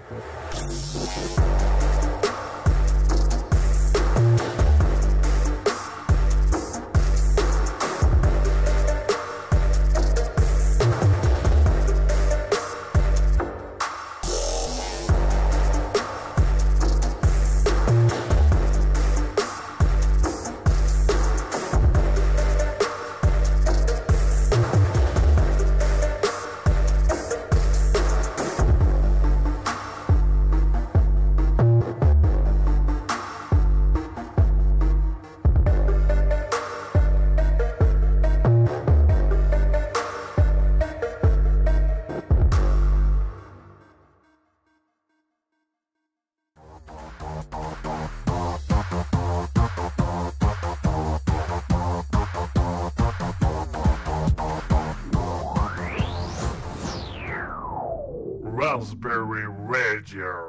Raspberry Radio.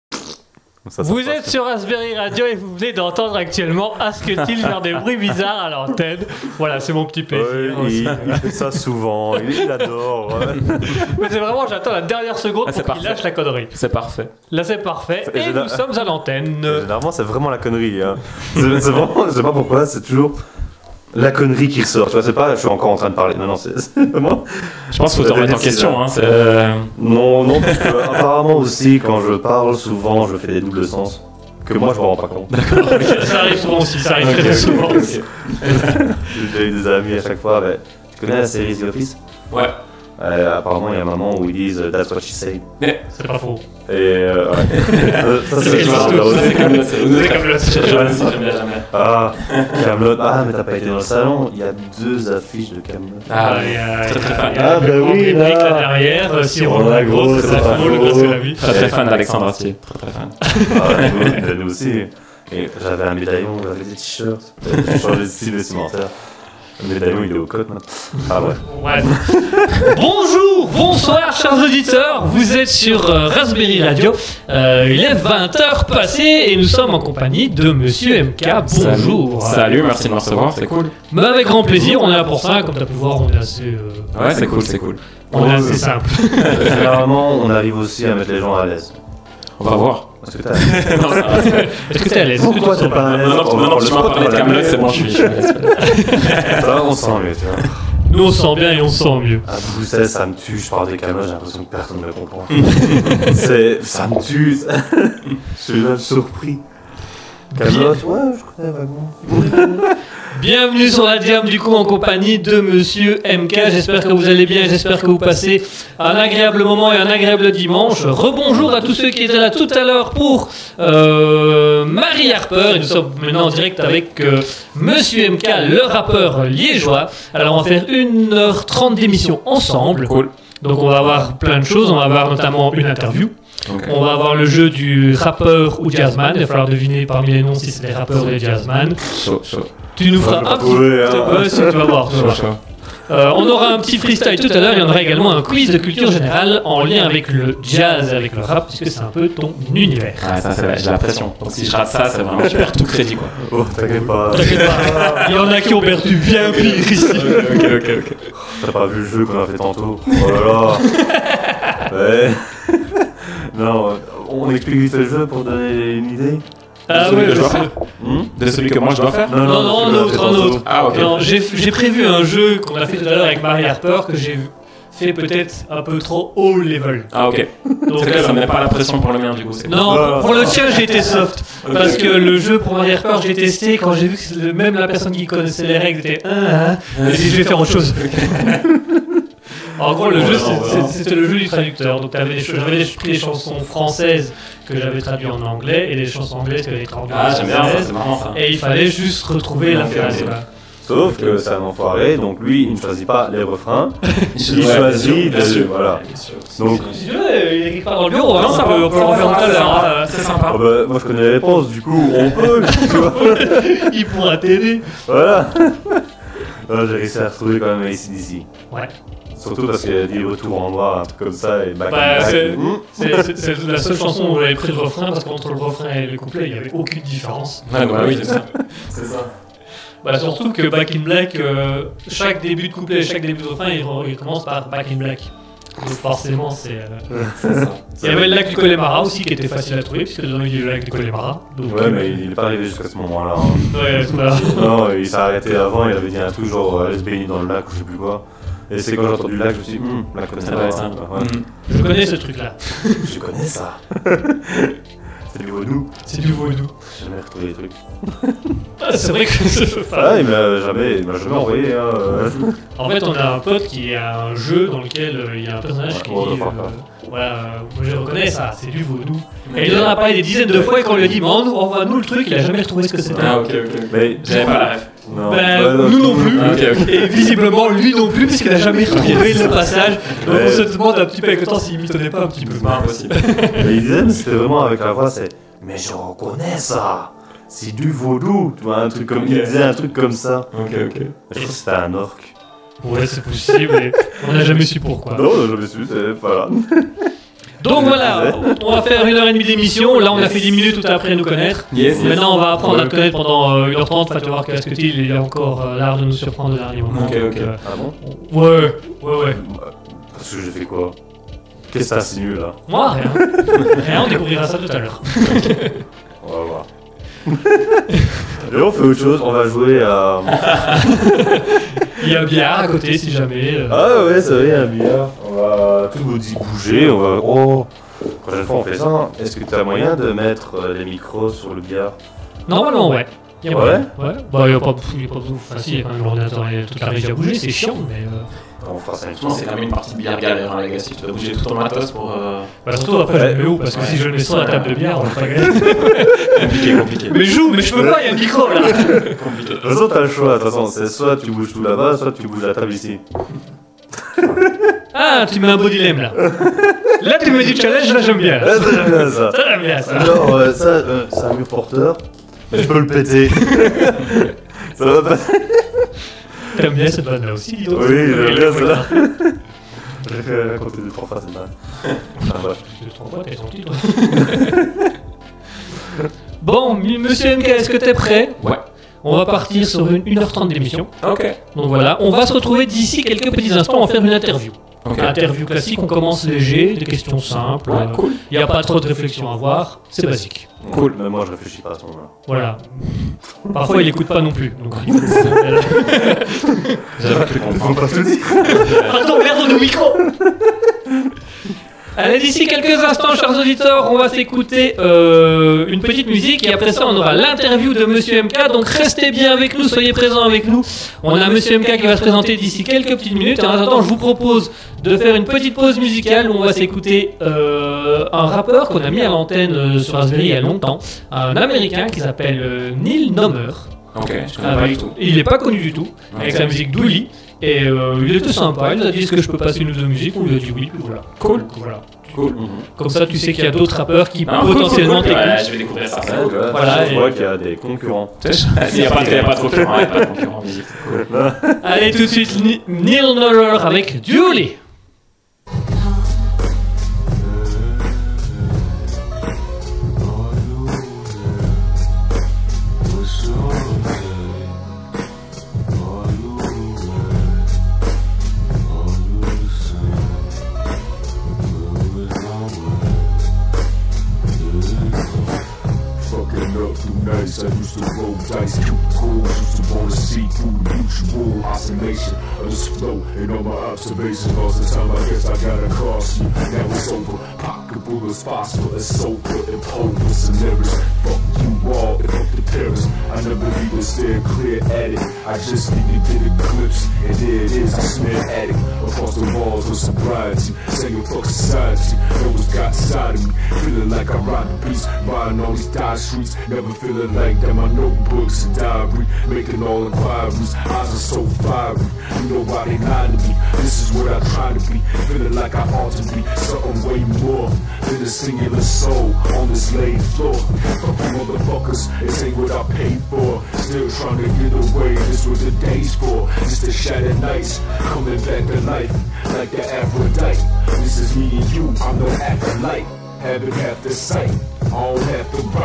Vous êtes sur Raspberry Radio et vous venez d'entendre actuellement Asketil faire des bruits bizarres à l'antenne. Voilà, c'est mon petit plaisir. Ouais, il fait ça souvent, il adore. Mais c'est vraiment, j'attends la dernière seconde pour qu'il lâche la connerie. C'est parfait. Là, c'est parfait. Et nous sommes à l'antenne. Généralement, c'est vraiment la connerie. Hein. C'est vraiment, je sais pas pourquoi, c'est toujours la connerie qui ressort. Tu vois, c'est pas, je suis encore en train de parler. Non, c'est vraiment. Je pense qu'il faut te remettre en question. Hein, non, parce que apparemment aussi, quand je parle, souvent, je fais des doubles sens. Que moi, je me rends pas compte. D'accord, ça arrive souvent aussi, ça arrive très souvent aussi. J'ai eu des amis à chaque fois. Bah, tu connais la série The Office? Ouais. Apparemment, il y a un moment où ils disent That's what she said. C'est pas faux. Et ça, c'est Camelot. C'est Camelot. J'aime bien. Ah, Camelot. Ah, mais t'as pas été dans le salon. Il y a 2 affiches de Camelot. Ah, très fan. Ah, bah oui, là derrière. Si on a gros, c'est pas faux, le gosse de la vie. Très fan d'Alexandre Astier. Très fan. Ah, nous aussi. Et j'avais un médaillon, j'avais des t-shirts. J'ai changé de style vestimentaire. Le médaillon, il est au code maintenant. Ah ouais. Bonjour, bonsoir, chers auditeurs. Vous êtes sur Raspberry Radio. Il est 20h passé et nous sommes en compagnie de Monsieur MK. Bonjour. Salut, merci de me recevoir, c'est cool. Bah, avec grand plaisir, on est là pour ça. Comme tu as pu voir, on est assez. Ouais, c'est cool. On est assez simple. Généralement, on arrive aussi à mettre les gens à l'aise. On va voir. Est-ce que t'es à l'aise? Est-ce que t'es à l'aise? Pourquoi t'es pas à l'aise? Non, tu m'as parlé de Camelot, c'est bon, je suis à l'aise. Ça, on sent mieux, tu vois. Nous, on sent bien et on sent mieux. À Bruxelles, ça me tue, je parle des Camelot, j'ai l'impression que personne ne me comprend. Ça me tue. Je suis même surpris. Camelot, ouais, je connais vaguement. Bienvenue sur la Diam, du coup, en compagnie de Monsieur MK. J'espère que vous allez bien, j'espère que vous passez un agréable moment et un agréable dimanche. Rebonjour à tous ceux qui étaient là tout à l'heure pour Marie Harper. Et nous sommes maintenant en direct avec Monsieur MK, le rappeur liégeois. Alors, on va faire 1h30 d'émission ensemble. Cool. Donc, on va avoir plein de choses. On va avoir notamment une interview. Okay. On va avoir le jeu du rappeur ou jazzman. Il va falloir deviner parmi les noms si c'est des rappeurs ou des jazzman. Chaud. Tu nous feras un petit... Ouais, si, tu vas voir. On aura un petit freestyle tout à l'heure. Il y en aura également un quiz de culture générale en lien avec le jazz et avec le rap, puisque c'est un peu ton univers. Ah, ça, c'est vrai, j'ai la pression. Donc si je rate ça, c'est vraiment, je perds tout crédit, quoi. Oh, t'inquiète pas. Il y en a qui ont perdu bien pire ici. Ok. T'as pas vu le jeu qu'on a fait tantôt? Oh là là. Ouais. Non, on explique vite le jeu pour donner une idée. Ah ouais, je sais. De celui que moi je dois faire? Non, un autre. Ah ok. Non, j'ai prévu un jeu qu'on a fait tout à l'heure avec Marie Harper que j'ai fait peut-être un peu trop haut level. Ah ok. Donc ça me met pas la pression pour le mien du coup. Non, pour le tien j'ai été soft. Parce que le jeu pour Marie Harper j'ai testé quand j'ai vu que même la personne qui connaissait les règles était j'ai dit je vais faire autre chose. En gros, le jeu, c'était le jeu du traducteur. Donc, j'avais pris des chansons françaises que j'avais traduites en anglais et des chansons anglaises que j'avais traduites en français. Ah, j'aime bien ça, c'est marrant ça. Et il fallait juste retrouver la phrase. Sauf que c'est un enfoiré, donc lui, il ne choisit pas les refrains. Il choisit des... Voilà. Donc... Si tu veux, il est quelque part dans le bureau. Non, ça peut, on peut le refaire tout à l'heure. C'est sympa. Oh bah, moi, je connais les réponses, du coup, on peut. Tu vois. Il pourra t'aider. Voilà. J'ai réussi à retrouver quand même AC/DC. Ouais. Surtout parce qu'il y a des retours en noir, un truc comme ça, et back c'est la seule chanson où j'avais pris le refrain, parce qu'entre le refrain et le couplet, il n'y avait aucune différence. Ouais, bah oui, c'est ça. C'est ça. Bah surtout que Back in Black, chaque début de couplet et chaque début de refrain, il commence par Back in Black. Donc forcément, c'est. C'est ça. Il y avait le lac du Connemara aussi qui était facile à trouver, puisque dedans il y a le lac du Connemara. Donc, Ouais, mais il est pas arrivé jusqu'à ce moment-là. Hein. Ouais, voilà. Non, il s'est arrêté avant, il avait dit un truc genre allez se baigner dans le lac ou je sais plus quoi. Et c'est quand j'ai entendu le lac, je me suis dit, lac comme Ça doit être ça. Ouais. Je connais ce truc-là. Je connais ça. C'est du vaudou. C'est du vaudou. J'ai jamais retrouvé les trucs. Ah, c'est vrai que je Ah, il m'a jamais envoyé. Hein. En fait, on a un pote qui a un jeu dans lequel il y a un personnage qui Ouais, dit ouais, voilà, moi je reconnais ça, c'est du vaudou. Et il en a parlé des dizaines de fois et quand on lui a dit, mais envoie-nous le truc, il a jamais retrouvé ce que c'était. Ah, ok. Mais J'avais pas la ref. non. Ben, Ouais, nous non plus. Ok. Et visiblement, lui non plus, puisqu'il a jamais retrouvé le passage. Donc on Ouais. se demande un petit peu avec le temps s'il mitonnait pas un petit peu. C'est pas impossible. Mais il disait, mais c'était vraiment avec la voix, c'est mais je reconnais ça. C'est du vaudou. Tu vois, un truc comme. Il disait un truc comme ça. Ok. Je crois que c'était un orc. Ouais, c'est possible, mais on n'a jamais su pourquoi. Non, je me suis c'est voilà. Donc voilà, on va faire 1h30 d'émission. Là, on a fait 10 minutes tout après nous connaître. Yes. Maintenant, on va apprendre à te connaître pendant 1h30. Enfin, tu vas voir qu'est-ce que il a encore l'art de nous surprendre au dernier moment. Ok. Donc, Ah bon ouais. Parce que j'ai fait quoi? Qu'est-ce que t'as si nul là? Moi, rien. Rien, on découvrira ça tout à l'heure. On va voir. Et on fait autre chose, on va jouer à. Il y a un billard à côté si jamais. Ah ouais, ça va, il y a un billard. On va tout bouger, on va. Oh! La prochaine fois on fait ça. Est-ce que tu as moyen de mettre les micros sur le billard? Normalement, ouais. Il y a Ouais. moyen. Ouais. Bah, il n'y a pas besoin. Enfin, si, il y a quand même l'ordinateur et toute la régie à bouger, c'est chiant, mais. On fera ça une Je fois. pense que c'est quand même une partie de billard galère, hein, les gars. Si tu dois bouger tout ton matos pour. Bah, surtout après, je le mets où? Parce que si je le mets sur la table de billard, on va pas gagner. Compliqué. Mais joue, mais je peux pas, il y a un micro là. Compliqué. De toute façon, t'as le choix. De toute façon, c'est soit tu bouges tout là-bas, soit tu bouges la table ici. Ah, tu mets un beau dilemme là. Là, tu mets du challenge, là, j'aime bien. Ah, ça, j'aime bien ça. Ça, j'aime bien ça. Alors, ça, c'est un mur porteur. Je peux le péter. Ça va pas. T'aimes bien cette vanne là aussi, dis donc. Oui, j'aime bien celle-là. J'ai fait raconter 2-3 fois cette vanne. Enfin bref. Je te comprends, t'es gentil toi. Bon, monsieur MK, est-ce que t'es prêt? Ouais. On va partir sur une 1h30 d'émission. Ok. Donc voilà, on va se retrouver d'ici quelques petits instants, on va faire une interview. Ok. Interview classique, on commence léger, des questions simples. Ouais, cool. Il n'y a pas trop de réflexion à avoir, c'est basique. Cool. Mais moi, je réfléchis pas à ce moment-là. Voilà. Parfois, il écoute pas non plus. Donc... J'avais cru comprendre. Faut pas tout dire. Pardon, merde, nos micros. Allez, d'ici quelques instants, chers auditeurs, on va s'écouter une petite musique et après ça, on aura l'interview de Monsieur MK. Donc restez bien avec nous, soyez présents avec nous. On a Monsieur MK qui va se présenter d'ici quelques petites minutes. Et en attendant, je vous propose de faire une petite pause musicale où on va s'écouter un rappeur qu'on a mis à l'antenne sur Raspberry il y a longtemps, un Américain qui s'appelle Neil Nummer. Ok, je connais pas du tout. Il n'est pas connu du tout, avec Ok. sa musique Dooley. Et il était sympa, il nous a dit est-ce que je peux passer une ou deux musiques, on lui a dit oui, puis voilà. Cool. Donc, voilà. Cool. Comme ça, tu sais qu'il y a d'autres rappeurs qui Ah, potentiellement cool. Ouais, t'écoutent. je vais découvrir ça. Voilà, Je et- vois qu'il y a des concurrents. Il n'y a pas de concurrent, il n'y a pas de concurrent en musique. Cool. Allez, tout de suite, Neil Nummer avec Dooley. Fucking up through nights, I used to roll dice, cubicles, used to wanna see through the mutual oscillation of this flow. And all my observations, lost the time, I guess I gotta cross you. Now it's over, pocket bullets, phosphorus, sulfur, and pulvers and lyrics. Fuck you all, and fuck the parents. I never even stared clear at it. I just needed to get a glimpse, and there it is, I smear addict across the walls of sobriety, saying fuck society. Know what's got inside of me, feeling like I ride the beast, riding all these die streets, never feeling like that. My notebooks and diary, making all inquiries. Eyes are so fiery, you know why they lie to me. This is what I try to be, feeling like I ought to be something way more than a singular soul on this laid floor. Fuck you motherfuckers, this ain't what I paid for. Still trying to get away, this what the day's for. Just the shattered nights, coming back to life like the Aphrodite. This is me and you, I'm the acolyte. Having half the sight, I don't have to write.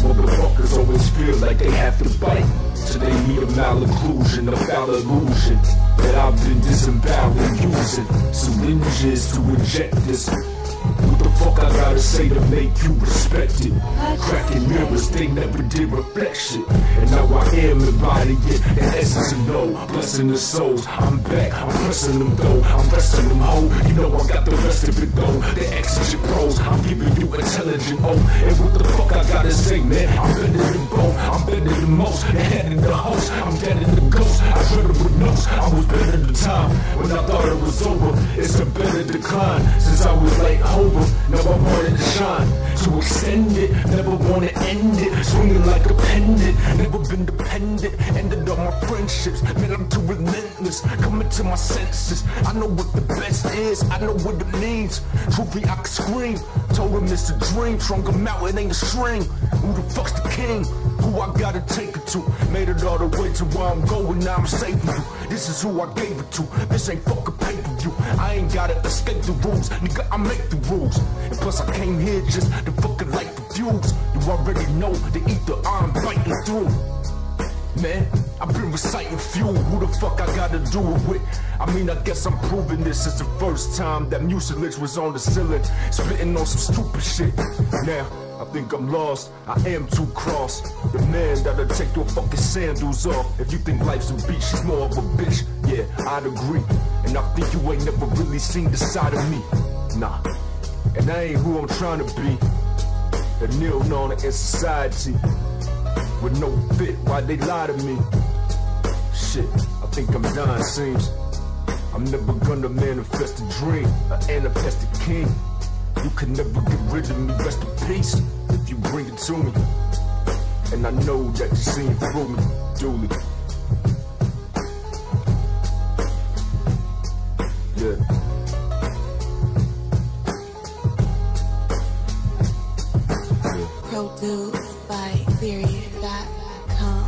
Motherfuckers always feel like they have to bite till they meet a malocclusion, a foul illusion that I've been disemboweled and using syringes to inject this. What the fuck I gotta say to make you respect it? Cracking mirrors, they never did reflect shit. And now I am embodying the essence of no. Blessing the souls, I'm back, I'm pressing them though. I'm resting them whole, you know I got the rest of it though. The exigent pros, I'm giving you intelligent oh. And what the fuck I gotta say, man? I'm better than both, I'm better than most. The head of the host, I'm better than the ghost. I dread it with notes, I was better than the time. When I thought it was over, it's a better decline. Since I was late over, now I wanted to shine, to extend it, never wanna end it, swinging like a pendant, never been dependent, ended on my friendships, man I'm too relentless, coming to my senses, I know what the best is, I know what it means, truthfully I can scream, told him it's a dream, strung him out, it ain't a string, who the fuck's the king, who I gotta take it to, made it all the way to where I'm going, now I'm saving you, this is who I gave it to, this ain't fucking pay-per-view, I ain't gotta escape the rules, nigga I make the rules. And plus I came here just to fucking light the fuse. You already know the ether I'm biting through. Man, I've been reciting fuel. Who the fuck I gotta do it with? I mean, I guess I'm proving this is the first time that mucilage was on the ceiling, spitting on some stupid shit. Now, I think I'm lost, I am too cross. The man that'll take your fucking sandals off. If you think life's a beach, she's more of a bitch. Yeah, I'd agree. And I think you ain't never really seen the side of me. Nah. And I ain't who I'm trying to be. A kneel known in society with no fit, why they lie to me? Shit, I think I'm done, seems. I'm never gonna manifest a dream, an anapestic king. You can never get rid of me, rest in peace, if you bring it to me. And I know that you're seeing through me, duly. Yeah. Produced by Theory.com.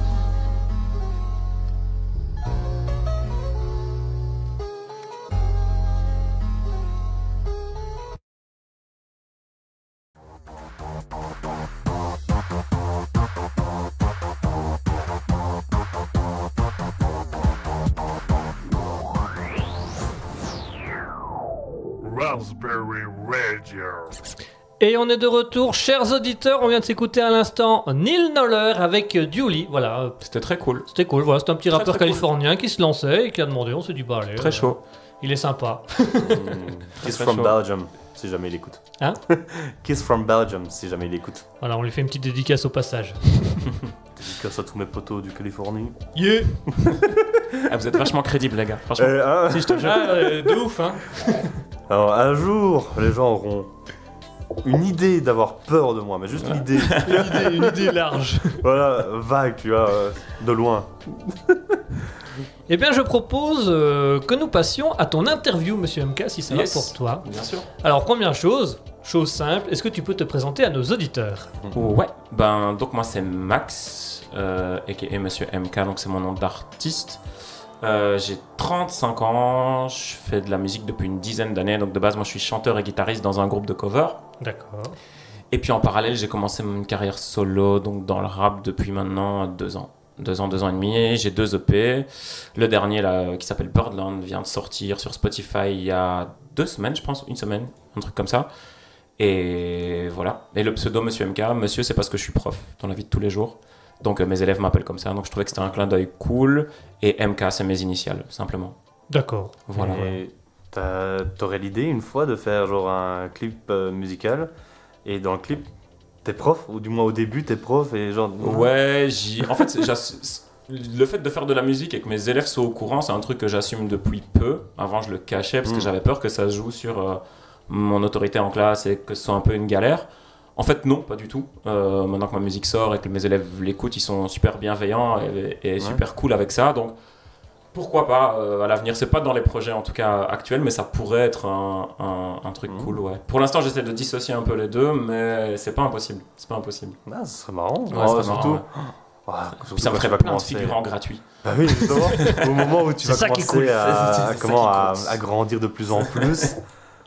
Raspberry Radio. Et on est de retour, chers auditeurs, on vient de s'écouter à l'instant Neil Noller avec Dually, voilà. C'était très cool. C'était cool, voilà, c'était un petit Très, rappeur très californien qui se lançait et qui a demandé, on s'est dit bah allez. Très chaud. Il est sympa. Kiss Très from chaud. Belgium, si jamais il écoute. Hein? Kiss from Belgium, si jamais il écoute. Voilà, on lui fait une petite dédicace au passage. Dédicace à tous mes potos du Californie. Yeah. Ah, vous êtes vachement crédibles, les gars. Franchement. Hein. Si je te jure. De ouf, hein. Alors un jour, les gens auront une idée d'avoir peur de moi, mais juste l'idée. Une idée large. Voilà, vague, tu vois, de loin. Eh bien, je propose que nous passions à ton interview, monsieur MK, si ça Yes. va pour toi. Bien sûr. Alors, première chose simple, est-ce que tu peux te présenter à nos auditeurs? Ouais, ben donc moi c'est Max, aka Monsieur MK, donc c'est mon nom d'artiste. J'ai 35 ans, je fais de la musique depuis une dizaine d'années, donc de base moi je suis chanteur et guitariste dans un groupe de cover. D'accord. Et puis en parallèle j'ai commencé une carrière solo, donc dans le rap depuis maintenant 2 ans. 2 ans et demi, j'ai 2 EP. Le dernier là, qui s'appelle Birdland, vient de sortir sur Spotify il y a 2 semaines je pense, une semaine, un truc comme ça. Et voilà. Et le pseudo Monsieur MK, Monsieur c'est parce que je suis prof dans la vie de tous les jours. Donc mes élèves m'appellent comme ça, donc je trouvais que c'était un clin d'œil cool. Et MK c'est mes initiales, simplement. D'accord. Voilà. Et t'aurais l'idée une fois de faire genre un clip musical, et dans le clip, t'es prof, ou du moins au début t'es prof, et genre... Ouais, en fait, le fait de faire de la musique et que mes élèves soient au courant, c'est un truc que j'assume depuis peu. Avant, je le cachais parce que j'avais peur que ça se joue sur mon autorité en classe et que ce soit un peu une galère. En fait, non, pas du tout. Maintenant que ma musique sort et que mes élèves l'écoutent, ils sont super bienveillants et super cool avec ça. Donc, pourquoi pas à l'avenir. C'est pas dans les projets en tout cas actuels, mais ça pourrait être un truc cool, ouais. Pour l'instant, j'essaie de dissocier un peu les deux, mais c'est pas impossible. C'est pas impossible. Ah, ce serait marrant. Ouais, ce serait surtout. marrant, Surtout Puis ça me quand tu ferait vas plein de commencer- figurants gratuits. Bah oui, justement. Au moment où tu C'est vas ça qui est commencer cool. à, C'est ça qui est cool. à grandir de plus en plus,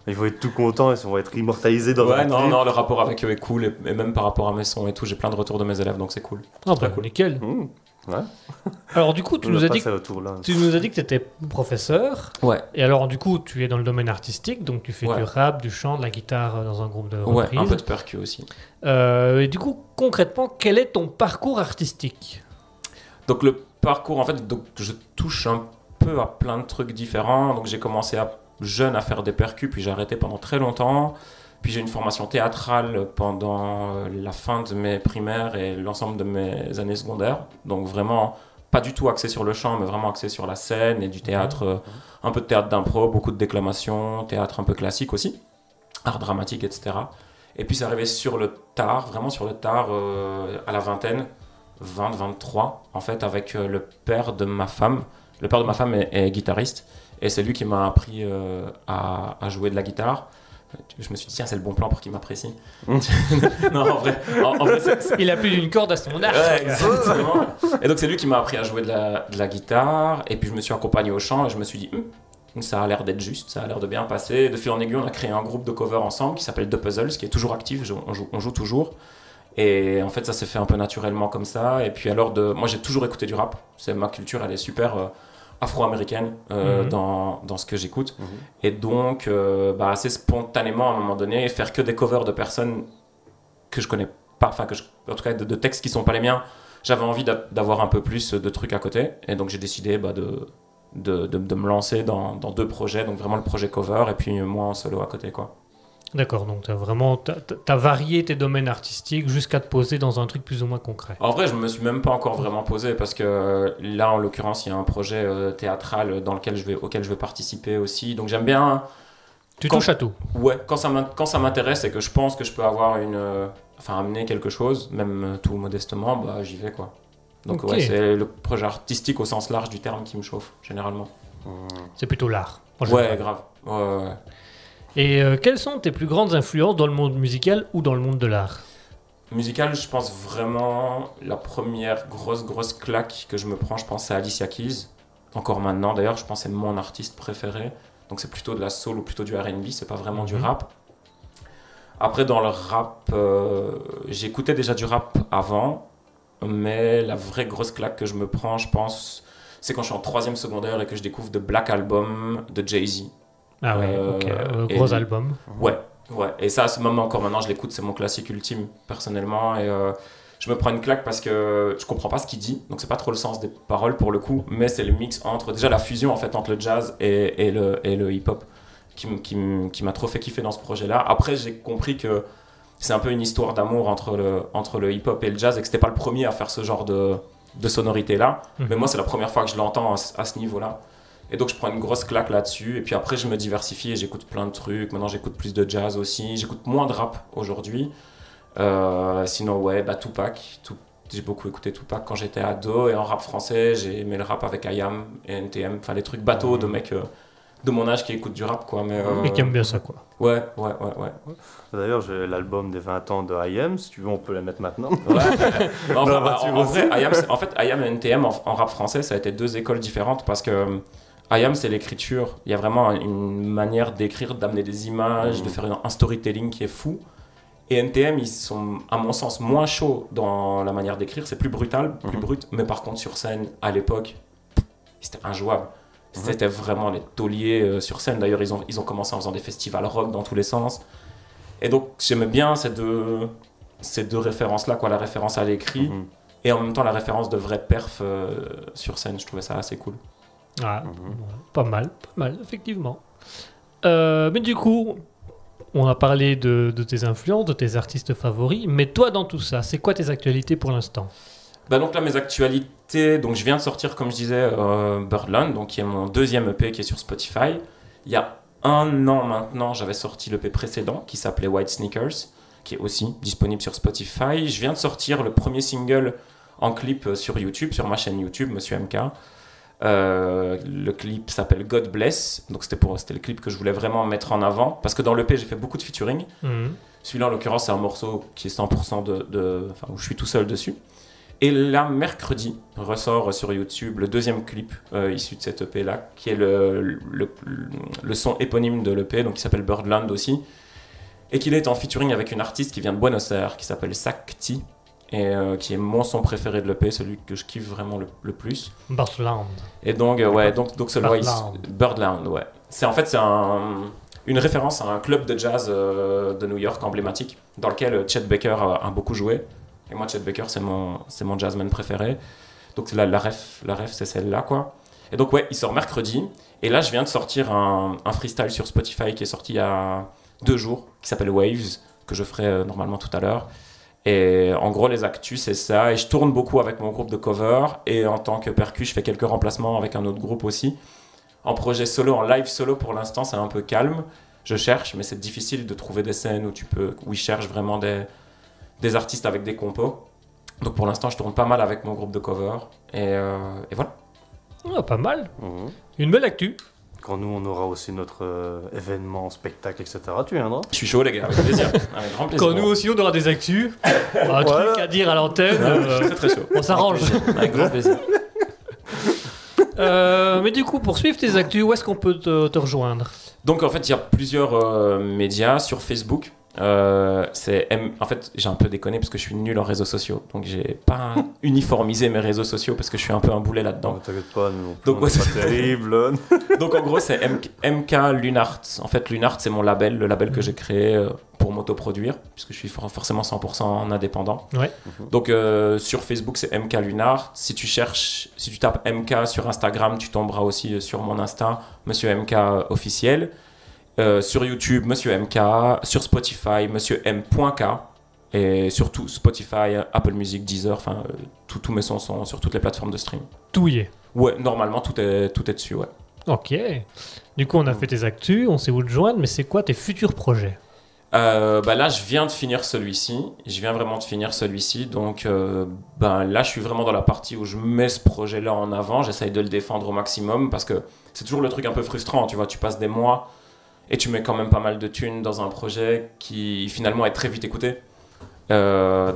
Ils vont être tout contents, ils vont être immortalisés dans Ouais, un non, clip. non, le rapport avec eux est cool, et même par rapport à mes sons et tout, j'ai plein de retours de mes élèves, donc c'est cool. Ah, bah, nickel. Ouais. Alors, du coup, tu On nous a as pas dit ces retours-là. tu étais professeur. Ouais, Et alors, du coup, tu es dans le domaine artistique, donc tu fais Ouais. du rap, du chant, de la guitare dans un groupe de ouais, reprises. un peu de percu aussi. Et du coup, concrètement, quel est ton parcours artistique? Donc le parcours, en fait, donc, je touche un peu à plein de trucs différents. Donc j'ai commencé jeune à faire des percus, puis j'ai arrêté pendant très longtemps. Puis j'ai une formation théâtrale pendant la fin de mes primaires et l'ensemble de mes années secondaires. Donc vraiment pas du tout axé sur le chant, mais vraiment axé sur la scène et du théâtre, un peu de théâtre d'impro, beaucoup de déclamation, théâtre un peu classique aussi, art dramatique, etc. Et puis c'est arrivé sur le tard, vraiment sur le tard, à la vingtaine, 20-23, en fait, avec le père de ma femme. Le père de ma femme est guitariste, et c'est lui qui m'a appris à jouer de la guitare. Je me suis dit, tiens, c'est le bon plan pour qu'il m'apprécie. Non, en vrai Il a plus d'une corde à son arc. Ouais, exactement. Et donc c'est lui qui m'a appris à jouer de la guitare, et puis je me suis accompagné au chant, et je me suis dit, ça a l'air d'être juste, ça a l'air de bien passer. Et de fil en aiguille, on a créé un groupe de cover ensemble qui s'appelle The Puzzles, qui est toujours actif, on joue toujours. Et en fait, ça s'est fait un peu naturellement comme ça. Et puis alors, moi j'ai toujours écouté du rap, ma culture, elle est super afro-américaine dans ce que j'écoute. Et donc, assez spontanément, à un moment donné, faire que des covers de personnes que je connais pas, enfin, en tout cas de textes qui sont pas les miens, j'avais envie d'avoir un peu plus de trucs à côté. Et donc j'ai décidé de me lancer dans 2 projets, donc vraiment le projet cover et puis moi en solo à côté, quoi. D'accord, donc t'as varié tes domaines artistiques jusqu'à te poser dans un truc plus ou moins concret. En vrai, je me suis même pas encore vraiment posé parce que là, en l'occurrence, il y a un projet théâtral auquel je vais participer aussi. Donc j'aime bien. Tu touches à tout. Ouais, quand ça m'intéresse et que je pense que je peux avoir amener quelque chose, même tout modestement, bah j'y vais, quoi. Donc Ok. ouais, c'est le projet artistique au sens large du terme qui me chauffe généralement. C'est plutôt l'art. en Ouais, général. grave. Ouais. Et quelles sont tes plus grandes influences dans le monde musical ou dans le monde de l'art? Musical, je pense vraiment la première grosse claque que je me prends, je pense, c'est Alicia Keys. Encore maintenant, d'ailleurs, je pense que c'est mon artiste préféré. Donc c'est plutôt de la soul ou plutôt du R&B, c'est pas vraiment du rap. Après, dans le rap, j'écoutais déjà du rap avant, mais la vraie grosse claque que je me prends, je pense, c'est quand je suis en 3e secondaire et que je découvre The Black Album de Jay-Z. Ah ouais, ok. Gros album. Ouais. Et ça, même encore maintenant, je l'écoute, c'est mon classique ultime, personnellement. Et je me prends une claque parce que je comprends pas ce qu'il dit, donc c'est pas trop le sens des paroles pour le coup, mais c'est le mix entre, déjà la fusion en fait entre le jazz et le hip-hop qui m'a trop fait kiffer dans ce projet-là. Après, j'ai compris que c'est un peu une histoire d'amour entre le hip-hop et le jazz et que c'était pas le premier à faire ce genre de sonorité-là. Mais moi, c'est la première fois que je l'entends à ce niveau-là. Et donc je prends une grosse claque là-dessus, et puis après je me diversifie et j'écoute plein de trucs. Maintenant j'écoute plus de jazz aussi, j'écoute moins de rap aujourd'hui. Sinon ouais, Tupac, j'ai beaucoup écouté Tupac quand j'étais ado, et en rap français j'ai aimé le rap avec IAM et NTM, enfin les trucs bateaux de mecs de mon âge qui écoutent du rap, quoi. Mais, Et qui aiment bien ça, quoi. Ouais. D'ailleurs, j'ai l'album des 20 ans de IAM, si tu veux on peut la mettre maintenant. Ouais. En aussi. vrai, IAM et NTM en rap français, ça a été 2 écoles différentes parce que IAM, c'est l'écriture. Il y a vraiment une manière d'écrire, d'amener des images, de faire un storytelling qui est fou. Et NTM, ils sont, à mon sens, moins chauds dans la manière d'écrire. C'est plus brutal, plus brut. Mais par contre, sur scène, à l'époque, c'était injouable. C'était vraiment les tauliers sur scène. D'ailleurs, ils ont commencé en faisant des festivals rock dans tous les sens. Et donc, j'aimais bien ces deux références-là, quoi. La référence à l'écrit et en même temps la référence de vraie perf sur scène. Je trouvais ça assez cool. Ah, pas mal, effectivement. Mais du coup, on a parlé de tes influences, de tes artistes favoris, mais toi dans tout ça, c'est quoi tes actualités pour l'instant? Donc là, mes actualités, donc je viens de sortir, comme je disais, Birdland, donc qui est mon 2e EP qui est sur Spotify. Il y a 1 an maintenant, j'avais sorti l'EP précédent qui s'appelait White Sneakers, qui est aussi disponible sur Spotify. Je viens de sortir le premier single en clip sur YouTube, sur ma chaîne YouTube, Monsieur MK. Le clip s'appelle God Bless, donc c'était le clip que je voulais vraiment mettre en avant parce que dans l'EP j'ai fait beaucoup de featuring. Celui-là en l'occurrence c'est un morceau qui est 100% où je suis tout seul dessus, Et là, mercredi, ressort sur YouTube le deuxième clip issu de cette EP-là, qui est le son éponyme de l'EP, donc qui s'appelle Birdland aussi, et qu'il est en featuring avec une artiste qui vient de Buenos Aires, qui s'appelle Sakti, et qui est mon son préféré de l'EP, celui que je kiffe vraiment le plus. Birdland. Et donc, donc celui-là, Birdland, ouais. C'est une référence à un club de jazz de New York emblématique, dans lequel Chet Baker a beaucoup joué. Et moi, Chet Baker, c'est mon jazzman préféré. Donc la ref, c'est celle-là, quoi. Et donc, ouais, il sort mercredi. Et là, je viens de sortir un freestyle sur Spotify qui est sorti il y a 2 jours, qui s'appelle Waves, que je ferai normalement tout à l'heure. Et en gros, les actus, c'est ça. Et je tourne beaucoup avec mon groupe de cover. Et en tant que percu, je fais quelques remplacements avec un autre groupe aussi. En projet solo, en live solo, pour l'instant, c'est un peu calme. Je cherche, mais c'est difficile de trouver des scènes où ils cherchent vraiment des artistes avec des compos. Donc pour l'instant, je tourne pas mal avec mon groupe de cover. Et voilà. Ah, pas mal. Une belle actu. Quand nous, on aura aussi notre événement, spectacle, etc., tu viendras. Je suis chaud, les gars, avec plaisir. Avec grand plaisir. Quand nous aussi, on aura des actus, un truc à dire à l'antenne, je suis très chaud. on s'arrange. Avec grand plaisir. Mais du coup, pour suivre tes actus, où est-ce qu'on peut te rejoindre? Donc en fait, il y a plusieurs médias sur Facebook. En fait, j'ai un peu déconné parce que je suis nul en réseaux sociaux. Donc j'ai pas uniformisé mes réseaux sociaux parce que je suis un peu un boulet là-dedans. Non, t'inquiète pas, nous. Donc, ouais, c'est pas terrible. Donc en gros, c'est MK Lunart. En fait, Lunart, c'est mon label, le label que j'ai créé pour m'autoproduire, puisque je suis forcément 100% indépendant. Ouais. Donc sur Facebook, c'est MK Lunart. Si tu tapes MK sur Instagram, tu tomberas aussi sur mon Insta, Monsieur MK officiel. Sur YouTube, Monsieur MK. Sur Spotify, Monsieur M.K. Et surtout Spotify, Apple Music, Deezer, enfin tous mes sons sont sur toutes les plateformes de stream. Tout y est. Ouais, normalement tout est dessus, ouais. Ok. Du coup, on a fait tes actus, on sait où te joindre, mais c'est quoi tes futurs projets? Là, je viens de finir celui-ci. Je viens vraiment de finir celui-ci. Donc, là, je suis vraiment dans la partie où je mets ce projet-là en avant. J'essaye de le défendre au maximum parce que c'est toujours le truc un peu frustrant. Tu vois, tu passes des mois et tu mets quand même pas mal de thunes dans un projet qui finalement est très vite écouté. Là,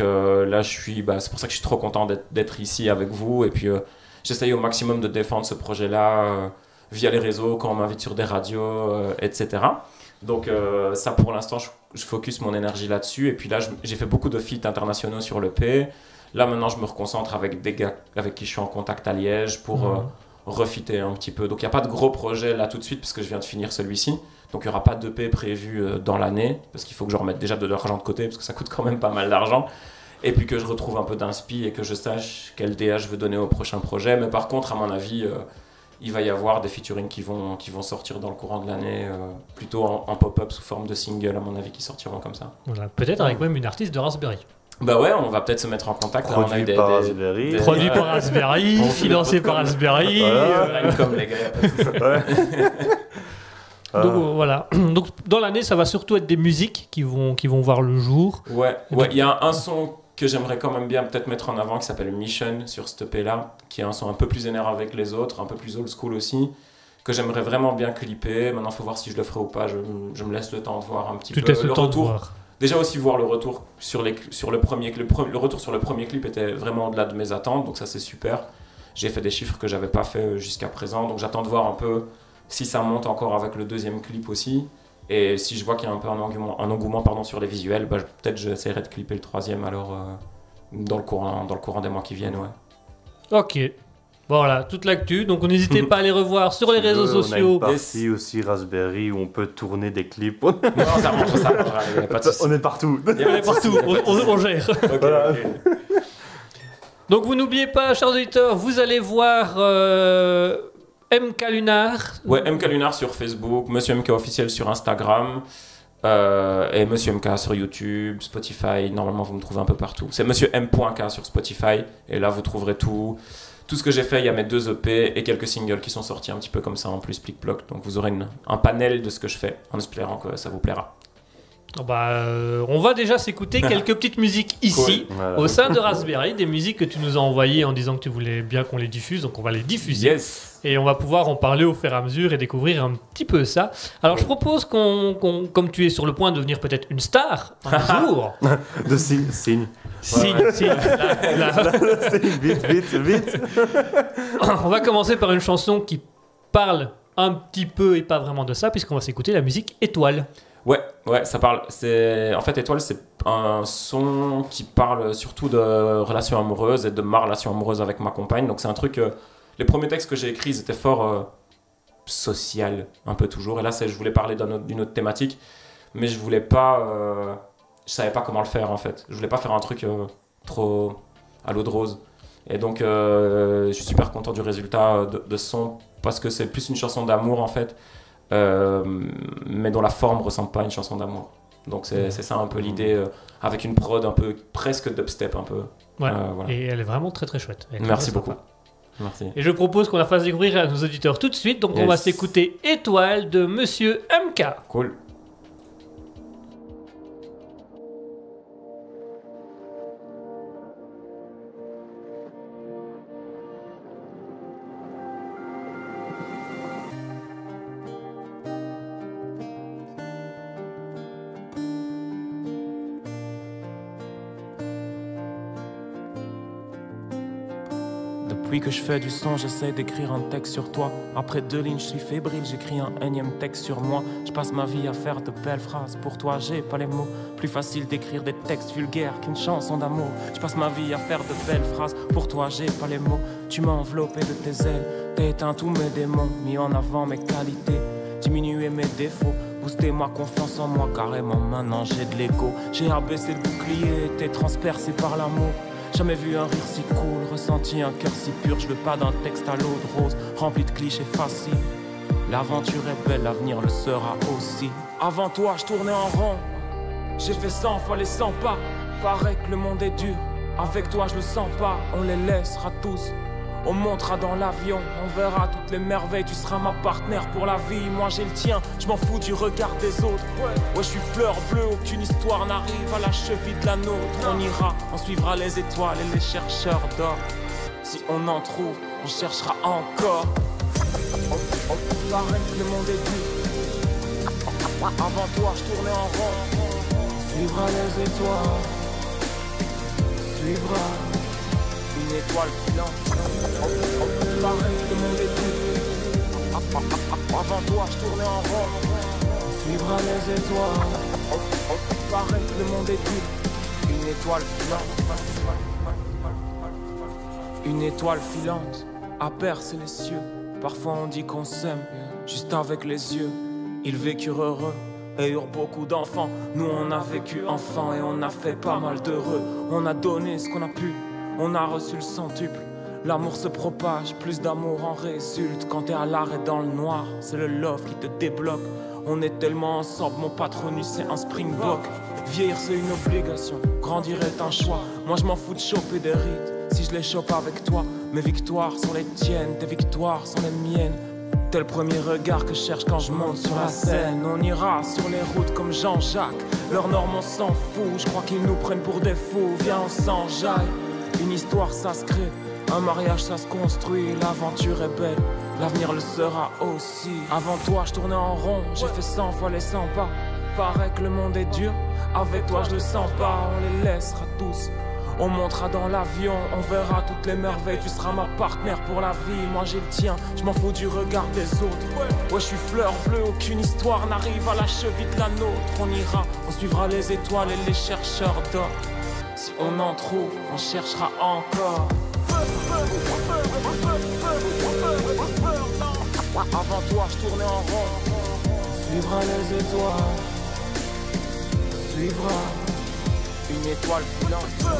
c'est pour ça que je suis trop content d'être ici avec vous. Et puis, j'essaye au maximum de défendre ce projet-là via les réseaux, quand on m'invite sur des radios, etc. Donc ça, pour l'instant, je focus mon énergie là-dessus. Et puis là, j'ai fait beaucoup de feats internationaux sur l'EP. Là, maintenant, je me reconcentre avec des gars avec qui je suis en contact à Liège pour refitter un petit peu. Donc, il n'y a pas de gros projet là tout de suite, parce que je viens de finir celui-ci. Donc, il n'y aura pas d'EP prévu dans l'année, parce qu'il faut que je remette déjà de l'argent de côté, parce que ça coûte quand même pas mal d'argent. Et puis que je retrouve un peu d'inspi et que je sache quel DA je veux donner au prochain projet. Mais par contre, à mon avis... il va y avoir des featuring qui vont sortir dans le courant de l'année, plutôt en pop-up sous forme de single, à mon avis, qui sortiront comme ça. Voilà, peut-être avec même une artiste de Raspberry. Bah ouais, on va peut-être se mettre en contact. Produit par Raspberry. Produit par Raspberry, financé par Raspberry. Comme les gars. Donc voilà. Donc dans l'année, ça va surtout être des musiques qui vont voir le jour. Ouais, il y a un son que j'aimerais quand même bien peut-être mettre en avant qui s'appelle Mission sur cette EP-là, qui est un son un peu plus énervé avec les autres, un peu plus old school aussi, que j'aimerais vraiment bien clipper. Maintenant, il faut voir si je le ferai ou pas. Je me laisse le temps de voir un petit peu. Tu te laisses le temps retour. de voir. Déjà aussi voir le retour sur le premier clip. Le retour sur le premier clip était vraiment au-delà de mes attentes, donc ça c'est super. J'ai fait des chiffres que j'avais pas fait jusqu'à présent, donc j'attends de voir un peu si ça monte encore avec le deuxième clip aussi. Et si je vois qu'il y a un peu un engouement sur les visuels, peut-être j'essaierai de clipper le troisième alors dans le courant des mois qui viennent, ouais. Ok. Voilà, toute l'actu. Donc n'hésitez pas à les revoir sur les réseaux sociaux. On a une partie aussi Raspberry où on peut tourner des clips. Non, ça arrangera, pas de soucis. On est partout. On est partout, on gère. Okay, voilà. Okay. Donc vous n'oubliez pas, chers auditeurs, vous allez voir MK Lunar. Ouais, MK Lunar sur Facebook, Monsieur MK officiel sur Instagram. Et Monsieur MK sur YouTube, Spotify, normalement vous me trouvez un peu partout. C'est Monsieur M.K sur Spotify, et là vous trouverez tout ce que j'ai fait. Il y a mes 2 EP et quelques singles qui sont sortis un petit peu comme ça en plus plic-ploc. Donc vous aurez un panel de ce que je fais, en espérant que ça vous plaira. On va déjà s'écouter quelques petites musiques ici, cool. Voilà. au sein de Raspberry, des musiques que tu nous as envoyées en disant que tu voulais bien qu'on les diffuse, donc on va les diffuser. Yes. Et on va pouvoir en parler au fur et à mesure et découvrir un petit peu ça. Alors je propose comme tu es sur le point de devenir peut-être une star un jour, De signe. Si, si. Là. Vite. On va commencer par une chanson qui parle un petit peu et pas vraiment de ça, puisqu'on va s'écouter la musique Étoile. Ouais, ça parle. En fait, Étoile, c'est un son qui parle surtout de relations amoureuses et de ma relation amoureuse avec ma compagne. Donc c'est un truc. Les premiers textes que j'ai écrits, ils étaient fort social, un peu toujours. Et là, je voulais parler d'une autre thématique, mais je voulais pas. Je savais pas comment le faire en fait. Je voulais pas faire un truc trop à l'eau de rose. Et donc, je suis super content du résultat de ce son parce que c'est plus une chanson d'amour en fait. Mais dont la forme ressemble pas à une chanson d'amour. Donc c'est ça un peu l'idée, avec une prod un peu presque dubstep un peu. Ouais. Voilà. Et elle est vraiment très très chouette. Elle est Merci très beaucoup. sympa. Merci. Et je propose qu'on la fasse découvrir à nos auditeurs tout de suite. Donc on va s'écouter Étoile de Monsieur MK. Cool. Depuis que je fais du son, j'essaie d'écrire un texte sur toi. Après 2 lignes, je suis fébrile, j'écris un énième texte sur moi. Je passe ma vie à faire de belles phrases. Pour toi, j'ai pas les mots. Plus facile d'écrire des textes vulgaires qu'une chanson d'amour. Je passe ma vie à faire de belles phrases. Pour toi, j'ai pas les mots. Tu m'as enveloppé de tes ailes. T'as éteint tous mes démons, mis en avant mes qualités, diminué mes défauts, boosté ma confiance en moi. Carrément, maintenant j'ai de l'ego. J'ai abaissé le bouclier, t'es transpercé par l'amour. Jamais vu un rire si cool, ressenti un cœur si pur. Je veux pas d'un texte à l'eau de rose, rempli de clichés faciles. L'aventure est belle, l'avenir le sera aussi. Avant toi, je tournais en rond. J'ai fait 100 fois les 100 pas. Paraît que le monde est dur. Avec toi, je le sens pas. On les laissera tous. On montera dans l'avion, on verra toutes les merveilles. Tu seras ma partenaire pour la vie, moi j'ai le tien. Je m'en fous du regard des autres. Ouais, je suis fleur bleue, aucune histoire n'arrive à la cheville de la nôtre. On ira, on suivra les étoiles et les chercheurs d'or. Si on en trouve, on cherchera encore. Paraît que le monde est dur. Avant toi, je tournais en rond. Suivra les étoiles. Suivra une étoile filante. Paraît que le monde est dur. Avant toi, je tournais en rond. Suivra les étoiles. Paraît que le monde est dur. Une étoile filante. Une étoile filante a percé les cieux. Parfois on dit qu'on s'aime, juste avec les yeux. Ils vécurent heureux et eurent beaucoup d'enfants. Nous on a vécu enfant et on a fait pas mal d'heureux. On a donné ce qu'on a pu, on a reçu le centuple. L'amour se propage, plus d'amour en résulte. Quand t'es à l'arrêt dans le noir, c'est le love qui te débloque. On est tellement ensemble, mon patronus c'est un springbok. Vieillir c'est une obligation, grandir est un choix. Moi je m'en fous de choper des rides, si je les chope avec toi. Mes victoires sont les tiennes, tes victoires sont les miennes. T'es le premier regard que je cherche quand je monte sur la scène. On ira sur les routes comme Jean-Jacques. Leurs normes on s'en fout, je crois qu'ils nous prennent pour des fous. Viens on s'enjaille, une histoire ça se crée. Un mariage ça se construit, l'aventure est belle, l'avenir le sera aussi. Avant toi je tournais en rond, j'ai fait 100 fois les 100 pas. Paraît que le monde est dur, avec toi je le sens pas. On les laissera tous, on montera dans l'avion. On verra toutes les merveilles, tu seras ma partenaire pour la vie. Moi j'ai le tien, je m'en fous du regard des autres. Ouais je suis fleur bleue, aucune histoire n'arrive à la cheville de la nôtre. On ira, on suivra les étoiles et les chercheurs d'or. Si on en trouve, on cherchera encore. Avant toi je tournais en rond. Suivra les étoiles. Suivra une étoile filante.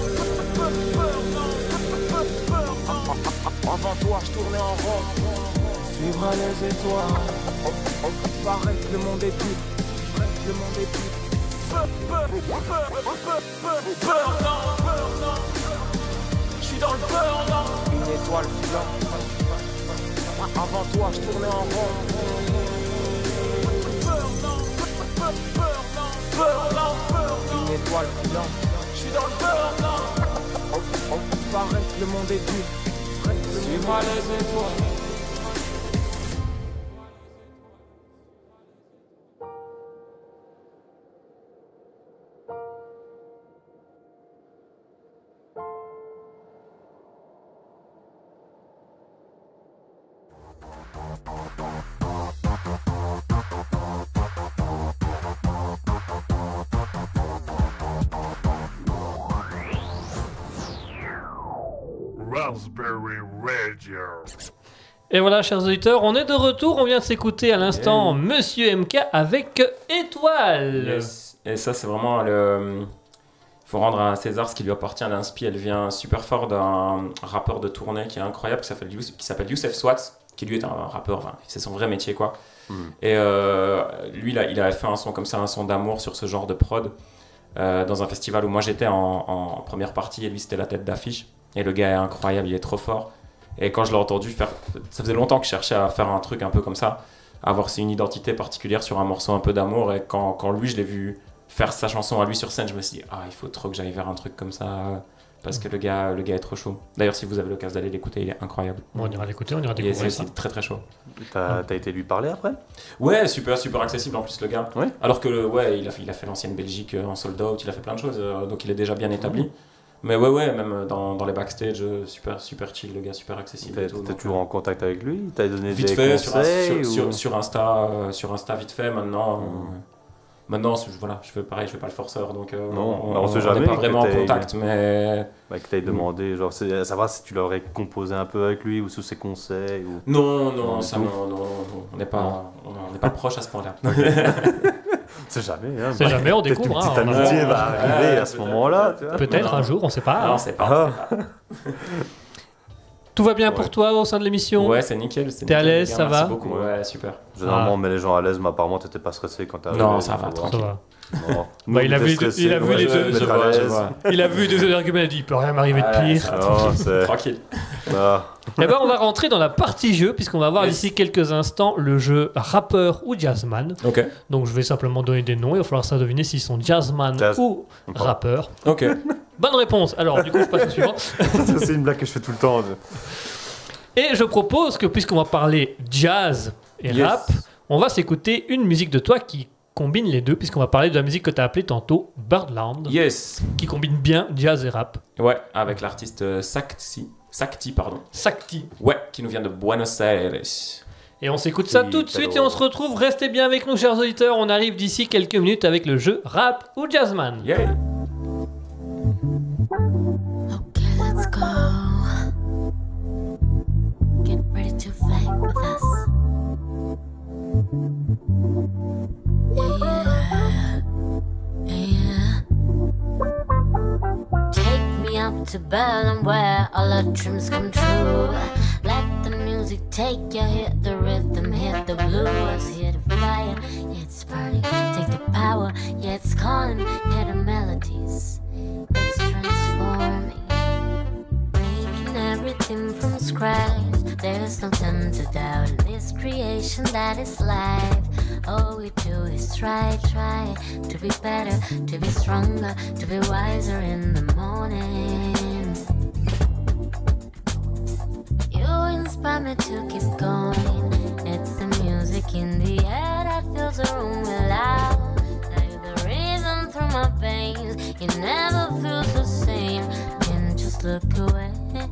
Avant toi je tournais en rond. Suivra les étoiles. Paraît que le monde est dur. Le monde est dur. Je suis dans le beurre, une étoile filante. Avant toi, je tournais en rond. Une étoile filante. Je suis dans le beurre. Paraît que le monde est dur. Suivra les étoiles. Raspberry Radio. Et voilà, chers auditeurs, on est de retour. On vient de s'écouter à l'instant Monsieur MK avec Étoile. Yes. Et ça, c'est vraiment le. Il faut rendre à César ce qui lui appartient. L'inspi, elle vient super fort d'un rappeur de tournée qui est incroyable, qui s'appelle Youssef Swat, qui lui est un rappeur, enfin, c'est son vrai métier, quoi. Et lui, il avait fait un son comme ça, un son d'amour sur ce genre de prod, dans un festival où moi j'étais en première partie, et lui, c'était la tête d'affiche. Et le gars est incroyable, il est trop fort. Et quand je l'ai entendu faire, ça faisait longtemps que je cherchais à faire un truc un peu comme ça, à avoir une identité particulière sur un morceau un peu d'amour. Et quand lui, je l'ai vu faire sa chanson à lui sur scène, je me suis dit, il faut trop que j'aille vers un truc comme ça, parce que le gars est trop chaud. D'ailleurs, si vous avez l'occasion d'aller l'écouter, il est incroyable. Bon, on ira l'écouter, on ira découvrir ça. C'est très très chaud. T'as été lui parler après? Ouais, super accessible en plus le gars. Ouais. Alors que il a fait l'ancienne Belgique en sold out, il a fait plein de choses, donc il est déjà bien établi. Mais ouais, même dans les backstage, super chill, le gars, super accessible. T'es toujours en contact avec lui? T'as donné vite des fait, conseils sur Insta vite fait, maintenant. Maintenant, voilà, je fais pareil, je fais pas le forceur, donc on sait jamais n'est pas vraiment en contact, mais... que t'ailles demandé, genre, savoir si tu l'aurais composé un peu avec lui, ou sous ses conseils, ou... Non, on n'est pas proche à ce point-là. C'est jamais, hein. C'est jamais, on découvre. Une petite amitié va arriver à ce moment-là. Peut-être un jour, on sait pas. Non, on sait pas. Tout va bien pour toi au sein de l'émission? Ouais, c'est nickel. T'es à l'aise, ça va? Merci beaucoup, ouais, super. Généralement, on met les gens à l'aise, mais apparemment, t'étais pas stressé quand t'arrives. Non, ça va, tranquille. Non. Il a vu les deux. Il a vu deux arguments, il a dit il peut rien m'arriver de pire. Tranquille. Et ben on va rentrer dans la partie jeu, puisqu'on va voir d'ici quelques instants le jeu rappeur ou jazzman. Ok. Donc je vais simplement donner des noms, il va falloir ça deviner s'ils sont jazzman ou rappeur. Ok. Bonne réponse. Alors du coup je passe au suivant. C'est une blague que je fais tout le temps. Et je propose que puisqu'on va parler jazz et rap, on va s'écouter une musique de toi qui combine les deux, puisqu'on va parler de la musique que tu as appelée tantôt Birdland. Yes. Qui combine bien jazz et rap. Ouais, avec l'artiste Sakti. Ouais, qui nous vient de Buenos Aires. Et on s'écoute ça tout de suite et on se retrouve. Restez bien avec nous, chers auditeurs. On arrive d'ici quelques minutes avec le jeu rap ou jazzman. Yeah. Okay, let's go. Get ready to fly with us. Yeah. Take me up to Berlin where all our dreams come true. Let the music take you, hit the rhythm, hit the blues, hit the fire, yeah it's burning, take the power, yeah it's calling, hear the melodies, it's transforming, making everything from scratch. There's no time to doubt in this creation that is life. All we do is try to be better, to be stronger, to be wiser in the morning. You inspire me to keep going. It's the music in the air that fills the room with loud. Like the rhythm through my veins, it never feels the same. Can just look away.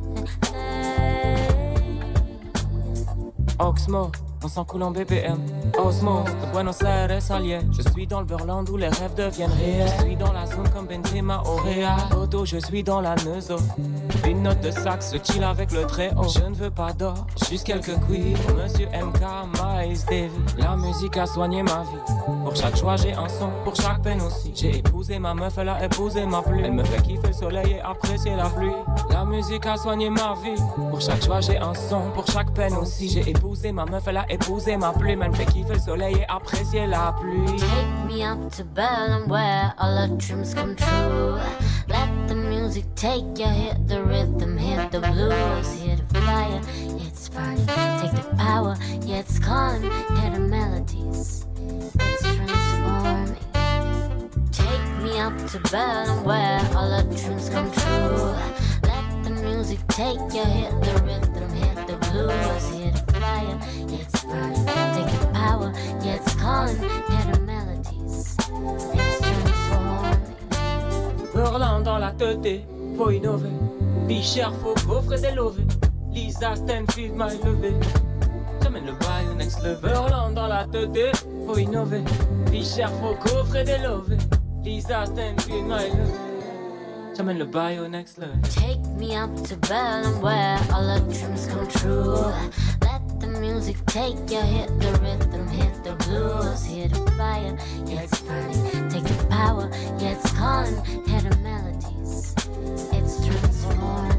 Oxmo, on s'en coule en BPM. Osmo, de Buenos Aires à Liège. Je suis dans le Burland où les rêves deviennent réels. Je suis dans la zone comme Benzema au Real. Auto, je suis dans la neuzo. Une note de sax, je chill avec le très haut. Je ne veux pas d'or, juste quelques quid. Pour Monsieur MK, Miles Davis. La musique a soigné ma vie. Pour chaque choix, j'ai un son. Pour chaque peine aussi. J'ai épousé ma meuf, elle a épousé ma pluie. Elle me fait kiffer le soleil et apprécier la pluie. La musique a soigné ma vie. Pour chaque choix, j'ai un son. Pour chaque peine aussi. J'ai épousé ma meuf, elle a épousé ma pluie. Elle me fait kiffer le soleil et apprécier la pluie. Take me up to Berlin where all our dreams come true. Let the music take you, hit the rhythm, hit the blues, hit the fire, yeah it's burning, take the power, yeah it's calling, hear the melodies, it's transforming. Take me up to Berlin where all our dreams come true. Let the music take you, hit the rhythm, hit the blues, hit the fire, yeah it's burning, take the power, yeah it's calling, hear the melodies, it's transforming. Burland dans la tête, faut innover. Bichère, faut coffrer des lovés. Lisa Stanfield m'a élevé. J'amène le bail au next level. Burland dans la tête, faut innover. Bichère, faut coffrer des lovés. Lisa Stanfield m'a élevé. J'amène le bail au next level. Take me up to Berlin where all our dreams come true. Let the music take you, hit the rhythm, hit the blues. Hear the fire, yeah it's burning. Take the power, yeah it's calling. Hear the melodies, it's transforming.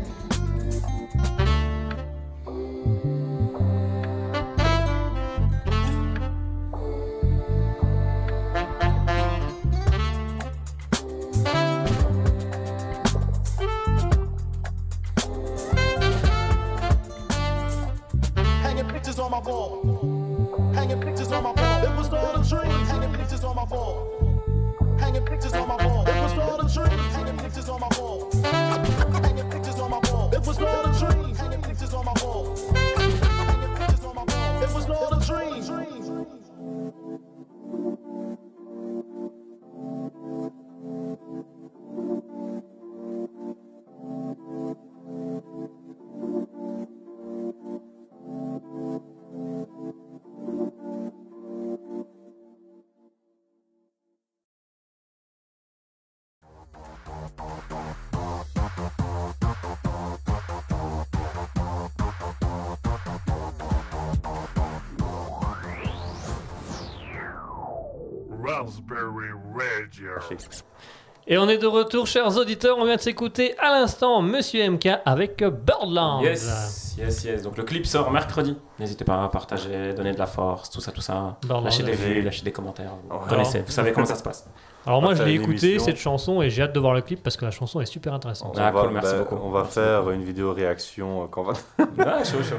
Hanging pictures on my wall. Hanging pictures on my wall. It was all a dream. Hanging pictures on my wall. Hanging pictures on my wall. It was all a dream. Hanging pictures on my wall. Hanging pictures on my wall. It was all a dream. Hanging pictures on my wall. Hanging pictures on my wall. It was all a dream. Raspberry Radio. Et on est de retour, chers auditeurs. On vient de s'écouter à l'instant Monsieur MK avec Birdland. Yes, yes, yes. Donc le clip sort mercredi. N'hésitez pas à partager, donner de la force, tout ça, tout ça. Birdland. Lâchez des vues, lâchez des commentaires. Vous connaissez, vous savez comment ça se passe. Alors moi, On je va l'ai faire une écouté, émission. cette chanson, et j'ai hâte de voir le clip parce que la chanson est super intéressante. Ah, cool, merci beaucoup. On va Merci faire beaucoup. une vidéo réaction quand on va. Ouais, chaud, chaud.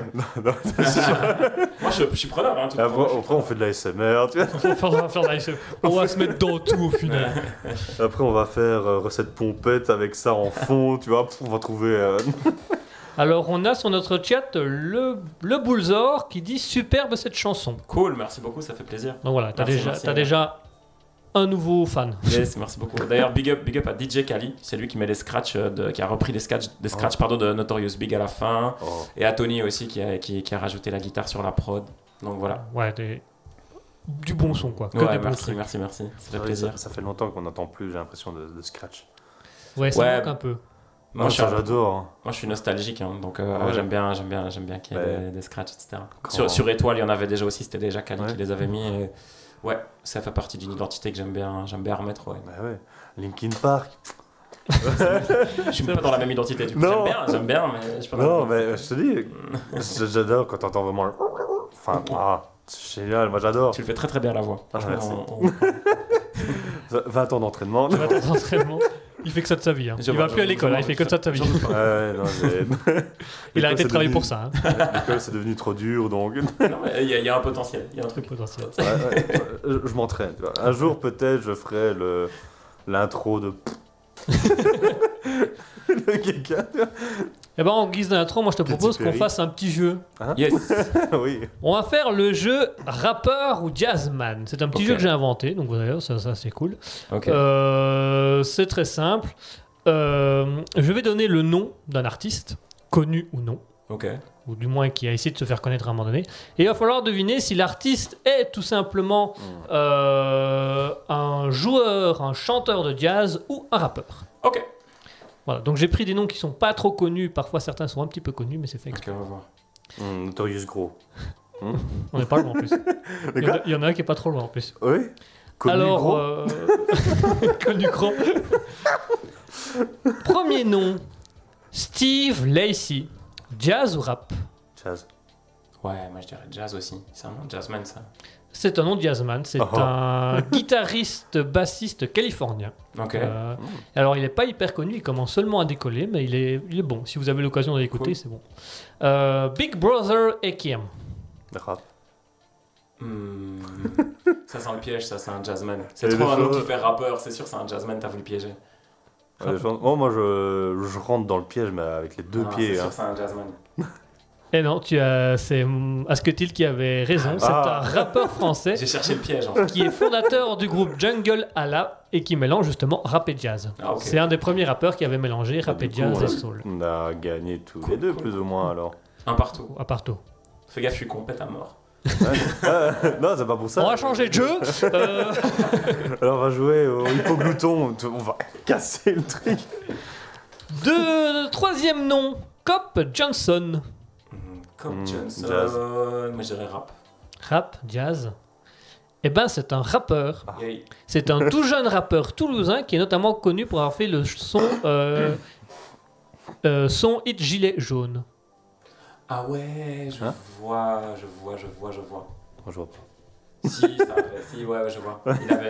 Moi, je suis preneur. Hein, tout Après, on fait de la SMR, tu vois. On va faire de la SEO. On va se mettre dans tout au final. Après, on va faire recette pompette avec ça en fond, tu vois. On va trouver. Alors, on a sur notre chat le Boulzor qui dit superbe cette chanson. Cool, merci beaucoup, ça fait plaisir. Donc voilà, t'as Merci, déjà, merci. t'as déjà un nouveau fan. Yes, merci beaucoup. D'ailleurs, big up à DJ Kali, c'est lui qui met les scratchs, qui a repris les scratchs de Notorious Big à la fin. Oh. Et à Tony aussi qui a rajouté la guitare sur la prod. Donc voilà. Ouais, du bon son quoi. Que Ouais, des bons merci, trucs. merci, merci. Ça fait Ouais, plaisir. ça fait longtemps qu'on n'entend plus, j'ai l'impression, de scratch. Ouais, ça Ouais. manque un peu. Moi, ça, j'adore. Hein. Moi, je suis nostalgique, hein, donc Ouais. j'aime bien qu'il y ait Ouais. des scratchs, etc. Quand- Sur Étoile, il y en avait déjà aussi, c'était déjà Kali Ouais. qui les avait mis. Et... Ouais, ça fait partie d'une identité que j'aime bien remettre. Ouais. Bah ouais. Linkin Park. Je suis pas dans la même identité, du coup. Non. J'aime bien, mais je suis pas dans la Non, même mais je te dis, j'adore quand t'entends vraiment le. Enfin, c'est génial, moi j'adore. Tu le fais très très bien la voix. Ah, Franchement, merci. 20 ans d'entraînement. Tu vas dans l'entraînement. Il fait que ça de sa vie. Hein. Je Il va vois, plus à je- l'école, je- hein, il fait que de ça de sa vie. Ouais, non, Il a arrêté de travailler pour ça. Hein. L'école c'est devenu trop dur donc. Non, mais il y a un potentiel. Il y a un truc. Potentiel. Je m'entraîne. Tu vois. Un jour peut-être je ferai l'intro de. Le Geeka. Et ben en guise d'intro, moi je te Katy propose qu'on Perry. fasse un petit jeu. Yes. Oui. On va faire le jeu rappeur ou jazzman. C'est un petit Ok. jeu que j'ai inventé, donc d'ailleurs ça c'est cool. Ok. C'est très simple. Je vais donner le nom d'un artiste, connu ou non, Ok. ou du moins qui a essayé de se faire connaître à un moment donné. Et il va falloir deviner si l'artiste est tout simplement un joueur, un chanteur de jazz ou un rappeur. Ok. Voilà, donc j'ai pris des noms qui sont pas trop connus, parfois certains sont un petit peu connus, mais c'est fait exprès. Ok, on va voir. Notorious Gros. On est pas loin en plus. Il y en a un qui est pas trop loin en plus. Oui. Connu Alors, Gros. connu gros. Premier nom, Steve Lacy. Jazz ou rap? Jazz. Ouais, moi je dirais jazz aussi. C'est un nom de jazzman ça. C'est un nom de jazzman. C'est Oh. un guitariste, bassiste californien. Ok. Alors, il n'est pas hyper connu. Il commence seulement à décoller, mais il est bon. Si vous avez l'occasion de l'écouter, Cool. c'est bon. Big Brother Ekiem. Rap. Ça sent le piège, ça c'est un jazzman. C'est Et trop le un nom jeu- qui fait rappeur, c'est sûr c'est un jazzman, t'as voulu piéger. Moi je rentre dans le piège mais avec les deux Ah, pieds. C'est Hein. sûr c'est un jazzman. Et non, c'est Asketil qui avait raison. C'est Ah. un rappeur français J'ai cherché le piège en fait. qui est fondateur du groupe Jungle Allah et qui mélange justement rap et jazz. Ah, ok. C'est un des premiers rappeurs qui avait mélangé rap et Du jazz coup, et soul. On a gagné tous Cool, les deux cool. plus ou moins alors. Un partout. À partout. Fais gaffe, je suis compète à mort. Non, c'est pas pour ça. On va changer de jeu. Alors on va jouer au hippoglouton, on va casser le truc. Troisième nom, Cop Johnson. Comme Johnson, jazz. moi je dirais rap. Rap, jazz. Eh ben, c'est un rappeur. Yay. C'est un tout jeune rappeur toulousain qui est notamment connu pour avoir fait le son hit Gilet jaune. Ah ouais, je Hein vois. Oh, je vois pas. Si, si, ouais, je vois.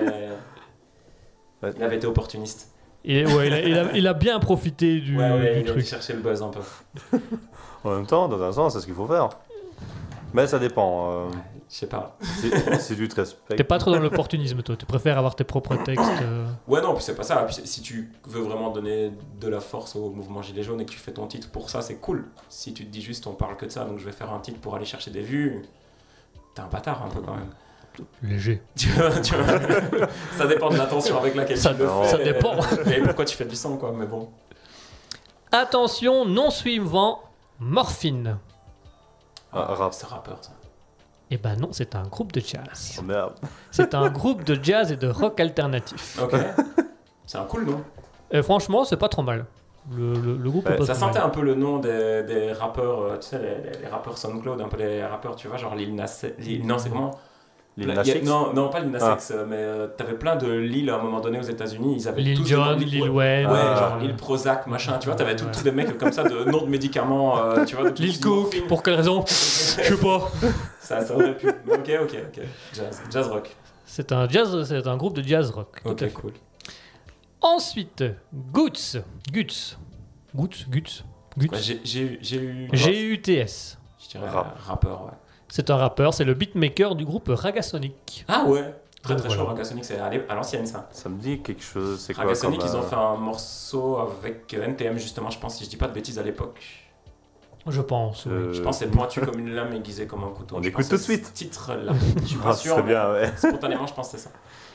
Il avait été opportuniste. Et ouais, il a bien profité du, Ouais, du il a été truc. chercher le buzz un peu. En même temps, dans un sens, c'est ce qu'il faut faire. Mais ça dépend. Je sais pas. Si tu te respectes. T'es pas trop dans l'opportunisme, toi. Tu préfères avoir tes propres textes. Ouais, non, puis c'est pas ça. Puis si tu veux vraiment donner de la force au mouvement Gilet jaune et que tu fais ton titre pour ça, c'est cool. Si tu te dis juste on parle que de ça, donc je vais faire un titre pour aller chercher des vues, t'es un bâtard un peu quand même. Léger. Tu vois, ça dépend de l'intention avec laquelle Ça- tu le fais. ça dépend. Et pourquoi tu fais du sang, quoi, mais bon. Attention, nom suivant, Morphine. Rap. C'est rappeur, ça. Eh ben non, c'est un groupe de jazz. Oh merde. C'est un groupe de jazz et de rock alternatif. Ok. C'est un cool nom. Et franchement, c'est pas trop mal. Le groupe est Ouais, pas Ça trop sentait mal. un peu le nom des rappeurs, tu sais, les rappeurs SoundCloud, un peu les rappeurs, tu vois, genre Lil Nas non, c'est comment Lil Nas X. Non, pas Lil Nas Ah. X, mais t'avais plein de Lil à un moment donné aux États-Unis. Ils avaient Lil tous Jon, des noms- Lil ouais, Wayne. Ouais, genre Lil Prozac, machin, tu vois, t'avais tous des mecs comme ça de noms de médicaments, tu vois. Lil Cook, pour quelle raison Je sais pas. Ça aurait pu. Mais ok. Jazz rock. C'est un groupe de jazz rock. tout à Ok, fait. cool. Ensuite, Guts. Ouais, j'ai eu. G-U-T-S. Je dirais Rap. rappeur, ouais. C'est un rappeur, c'est le beatmaker du groupe Ragasonic. Ah ouais. Très Donc, chaud, voilà. Ragasonic, c'est à l'ancienne ça. Ça me dit quelque chose. C'est quoi Ragasonic, comme, ils ont fait un morceau avec NTM justement, je pense, si je dis pas de bêtises à l'époque. Je pense. oui. Je pense que c'est pointu comme une lame aiguisée comme un couteau. On Je écoute pense tout de que c'est suite. ce titre-là. Je suis pas Ah, sûr. c'est mais bien, ouais. Spontanément, je pense que c'est ça.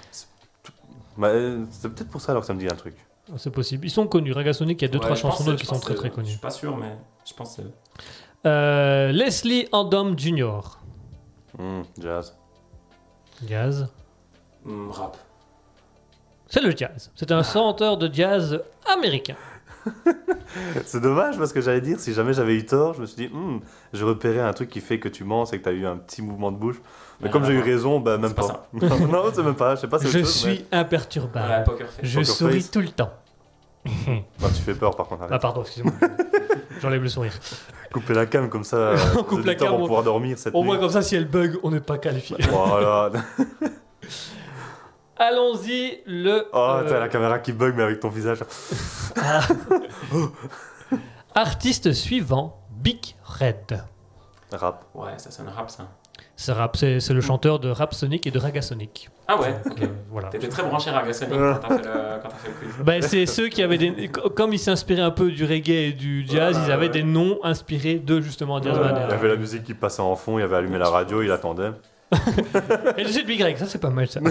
Bah, c'est peut-être pour ça alors que ça me dit un truc. C'est possible. Ils sont connus. Ragasonic, il y a 2-3 Ouais, je chansons pense d'eux que- qui je sont pense très que- très Je connues. suis pas sûr, mais je pense que c'est. Leslie Andom Jr. Jazz. Jazz. Rap. C'est le jazz. C'est un chanteur de jazz américain. C'est dommage parce que j'allais dire, si jamais j'avais eu tort, je me suis dit, je repérais un truc qui fait que tu mens, c'est que t'as eu un petit mouvement de bouche. Mais Ouais, comme j'ai eu non, raison, bah même c'est pas pas. ça. Non, c'est même pas, je sais pas, c'est autre Je chose, suis imperturbable. Ouais, Poker Face. Je Poker souris Face. tout le temps. mais- Non, tu fais peur par contre, Ah arrête. pardon, excusez-moi. J'enlève le sourire. Couper la cam comme ça, On coupe les la auditeurs cam, vont on- pouvoir dormir cette Au nuit. moins comme ça, si elle bug, on n'est pas qualifié. Voilà. Allons-y, le Oh, t'as la caméra qui bug, mais avec ton visage. artiste suivant, Big Red. Rap. Ouais, ça sonne rap ça. C'est le chanteur de Rapsonic et de Ragasonic. Ah ouais, Donc, ok. voilà. T'étais très branché Ragasonic quand t'as fait le quiz. Ben, c'est ceux qui avaient des. Comme ils s'inspiraient un peu du reggae et du jazz, Ouais, ils avaient ouais. des noms inspirés de justement Il Jazzman. y avait la musique qui passait en fond, il avait allumé la radio, il attendait. Et le jeu de Big Red, ça c'est pas mal ça.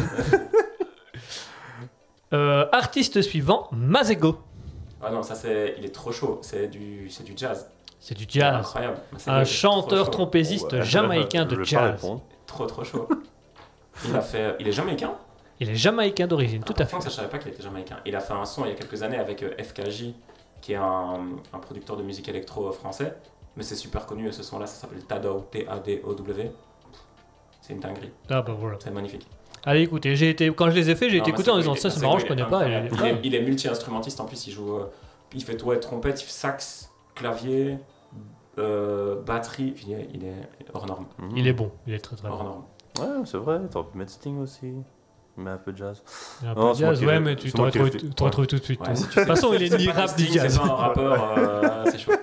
Artiste suivant, Masego. Ah non, ça c'est. Il est trop chaud. C'est du jazz. C'est du C'est jazz. incroyable. C'est Un trop chanteur chaud. trompettiste Ouais. jamaïcain Je de vais pas jazz. répondre. Trop chaud. Il est jamaïcain. Il est jamaïcain d'origine, tout à Par fait. contre, ça, je savais pas qu'il était jamaïcain. Il a fait un son il y a quelques années avec FKJ, qui est un producteur de musique électro français. Mais c'est super connu ce son-là, ça s'appelle Tado, T-A-D-O-W. C'est une dinguerie, Ah bah voilà. c'est magnifique. Allez écoutez, quand je les ai fait, j'ai été Non, écouté en Masego, disant il est- ça c'est Masego, marrant, je il est connais pas. et- incroyable. Il est multi-instrumentiste en plus, il joue. Il fait ouais, trompette, il fait sax, clavier, batterie. Il est hors norme. Il est bon, il est très très Hors bon. norme. Ouais, c'est vrai, t'aurais pu mettre Sting aussi. Mais un peu de jazz. Il y a un Non, peu de c'est moi jazz, qui ouais, l'ai- mais c'est tu moi t'aurais qui l'ai trouvé, fait. t'aurais trouvé tout de suite. Ouais, si De toute façon, il est ni rap ni Sting, jazz. C'est pas un rappeur, c'est chaud.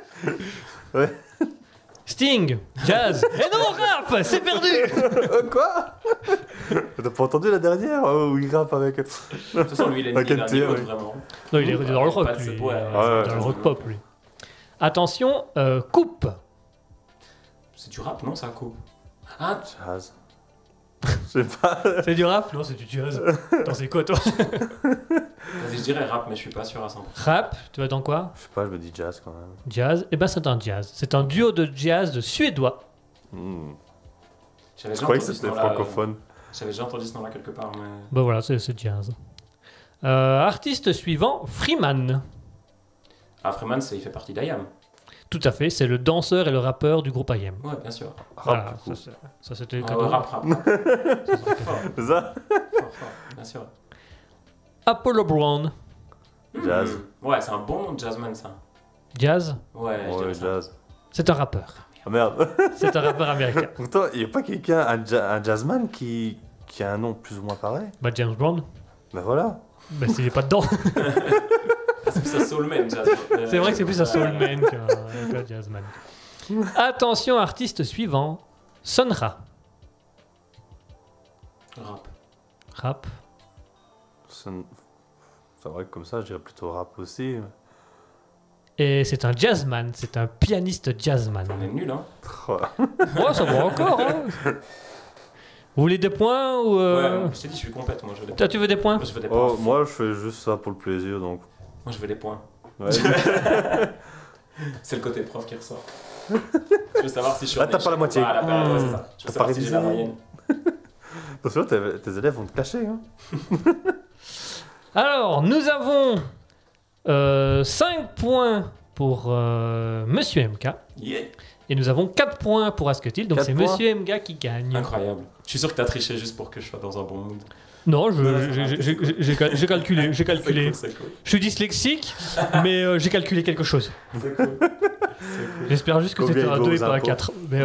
Sting, jazz. Et non, rap, c'est perdu. Quoi T'as pas entendu la dernière où il rappe avec. De toute façon, lui, il est Avec il a un NTM, niveau, oui. vraiment. Non, il est dans le rock, Pas de lui. ce- ouais, Dans le rock pop, lui. Attention, coupe. C'est du rap, non, ça coupe. Ah, Jazz. Je sais pas. C'est du rap? Non, c'est du jazz. Attends, c'est quoi, toi? vas-y, je dirais rap, mais je suis pas sûr à 100%. Rap, tu vas dans quoi? Je sais pas, je me dis jazz quand même. Jazz. Eh ben, c'est un jazz. C'est un duo de jazz suédois. J'avais Je déjà croyais que entendu ce c'était nom-là, francophone. J'avais déjà entendu ce nom-là quelque part, mais. Ben voilà, c'est jazz. Artiste suivant, Freeman. Freeman, il fait partie d'IAM. Tout à fait, c'est le danseur et le rappeur du groupe IAM. Ouais, bien sûr. Voilà, ça c'était le Ah, cadeau. rap. C'est ça? Fort, bien sûr. Apollo Brown, Jazz. Ouais, c'est un bon nom de jazzman, ça. jazz, Ouais, je Ouais, dirais ça. jazz. c'est un rappeur. Ah merde. C'est un rappeur américain. Pourtant, il n'y a pas quelqu'un, un jazzman qui a un nom plus ou moins pareil? Bah James Brown, Ben voilà. bah il est pas dedans. C'est plus un soulman, jazz. C'est vrai que c'est plus un soulman qu'un jazzman. Attention, artiste suivant, Sun Ra. Rap. Rap. C'est vrai que comme ça, je dirais plutôt rap aussi. Et c'est un jazzman, c'est un pianiste jazzman. On est nul, hein. Ouais, ça va encore. Hein. Vous voulez des points ou Ouais, je t'ai dit, je suis complète, moi, je veux des points. Toi, tu veux des points? Moi, je veux des points. Oh, moi, je fais juste ça pour le plaisir, donc. Moi, je veux des points. Ouais. C'est le côté prof qui ressort. Je veux savoir si je suis. Ah, t'as pas la moitié. Voilà, ouais, c'est ça. Je veux T'as pas savoir si j'ai la révisé. moyenne. Attention, tes élèves vont te clasher. Hein. Alors, nous avons 5 points pour Monsieur MK. Yeah. Et nous avons 4 points pour Asketil. Donc 4 c'est points. Monsieur MK qui gagne. Incroyable. Je suis sûr que t'as triché juste pour que je sois dans un bon mood. Non, Ouais, j'ai calculé. J'ai calculé. C'est cool. Je suis dyslexique, mais j'ai calculé quelque chose. C'est cool. J'espère juste que Combien c'était un il vaut 2 et aux pas un impôts 4. Mais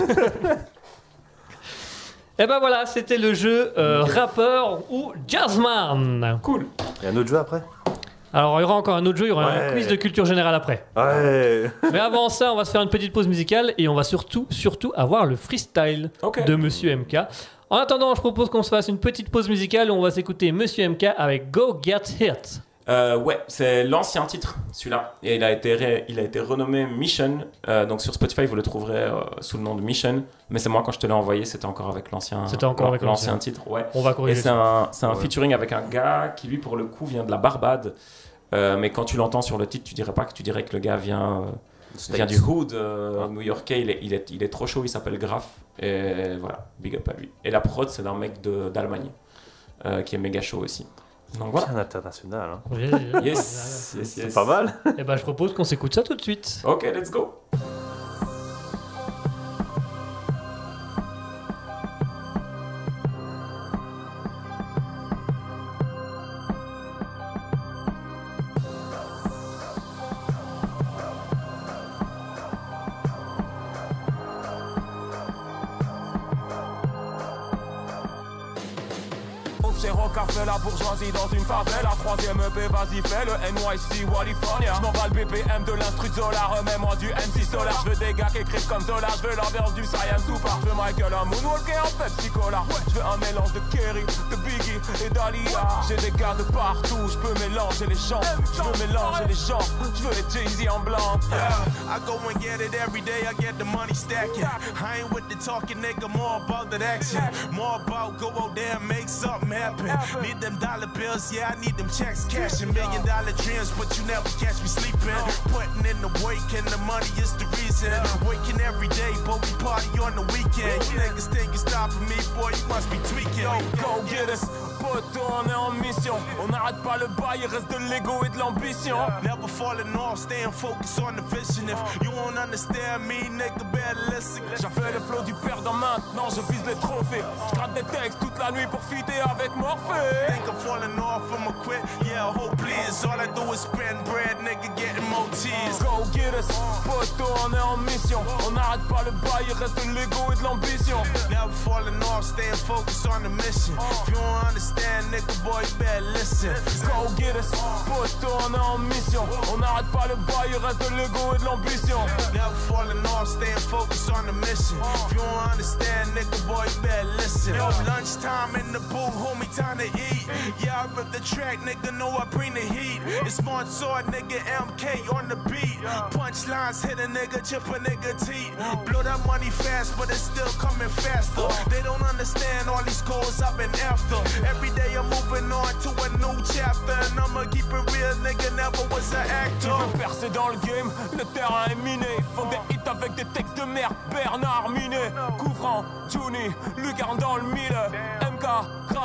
Et ben voilà, c'était le jeu rappeur ou jazzman. Cool. Il y a un autre jeu après? Alors il y aura encore un autre jeu, il y aura un Ouais. quiz de culture générale après. Ouais. Mais avant ça, on va se faire une petite pause musicale et on va surtout avoir le freestyle Ok. de Monsieur MK. En attendant, je propose qu'on se fasse une petite pause musicale où on va s'écouter Monsieur MK avec Go Get Hit. Ouais, c'est l'ancien titre, celui-là. Et il a été renommé Mission. Donc sur Spotify, vous le trouverez sous le nom de Mission. Mais c'est moi, quand je te l'ai envoyé, c'était encore avec l'ancien. C'était encore avec l'ancien. titre, ouais. On va Et corriger c'est ça. un featuring avec un gars qui, lui, pour le coup, vient de la Barbade. Mais quand tu l'entends sur le titre, tu dirais que le gars vient du hood new-yorkais. Il est trop chaud, il s'appelle Graf. Et voilà, big up à lui. Et la prod, c'est d'un mec d'Allemagne qui est méga chaud aussi. Donc voilà. C'est un international. Hein. Oui, Yes. C'est pas mal. Et ben je propose qu'on s'écoute ça tout de suite. Ok, let's go. Car fait la bourgeoisie dans une favela. Troisième EP, vas-y fais le NYC California. Je m'en bats le BPM de l'instru de Zola. Remets-moi du MC Solar. Je veux des gars qui écrivent comme Zola. Je veux l'ambiance du Science Super. Je veux Michael un Moonwalk et un Pepsi Cola. Je veux un mélange de Kerry, de Biggie et d'Alia. J'ai des gars de partout. Je peux mélanger les gens. Je veux mélanger les gens. Je veux les Jay-Z en blanc. I go and get it every day, I get the money stacking. I ain't with the talking, nigga, more about that action. More about go out there and make something happen. Need them dollar bills, yeah, I need them checks cashing. $1 million dreams, but you never catch me sleeping. Putting in the work and the money is the reason. Waking every day, but we party on the weekend. You niggas think you stopping me, boy, you must be tweaking. Go get us, poteau, on est en mission. On n'arrête pas le bail, il reste de l'ego et de l'ambition. Never falling off, staying focused on the vision. If you won't understand me, nigga, better listen. J'avais le flow du perdant, maintenant je vise les trophées. Je gratte des textes toute la nuit pour fitter avec Morphée. Think I'm falling off, I'ma quit. Yeah, hope please. All I do is spend bread, nigga, getting more cheese. Go get us, poteau, on est en mission. On n'arrête pas le bail, il reste de l'ego et de l'ambition. Never falling off, staying focused on the mission. If you don't understand, nigga, boy, you better listen. Go get us, poteau, on est en mission. On n'arrête pas le bail, il reste de l'ego et de l'ambition. Never falling off, staying focused on the mission. If you don't understand, nigga, boy, you better listen. Yo, lunchtime in the booth, homie, time to eat. Yeah, I rip the track, nigga, know I bring the heat. It's Smart Sword, nigga, MK on the beat. Punchlines hit a nigga, chip a nigga teeth. Blow that money fast, but it's still coming faster. They don't understand all these goals I've been after. Every day I'm moving on to a new chapter. And I'ma keep it real, nigga, never was an Tu actor. veux percer dans le game, le terrain est miné. Ils font des hits avec des textes de merde, Bernard Minet. Couvrant, Juni, Lugarne dans le mille. MK, Graf,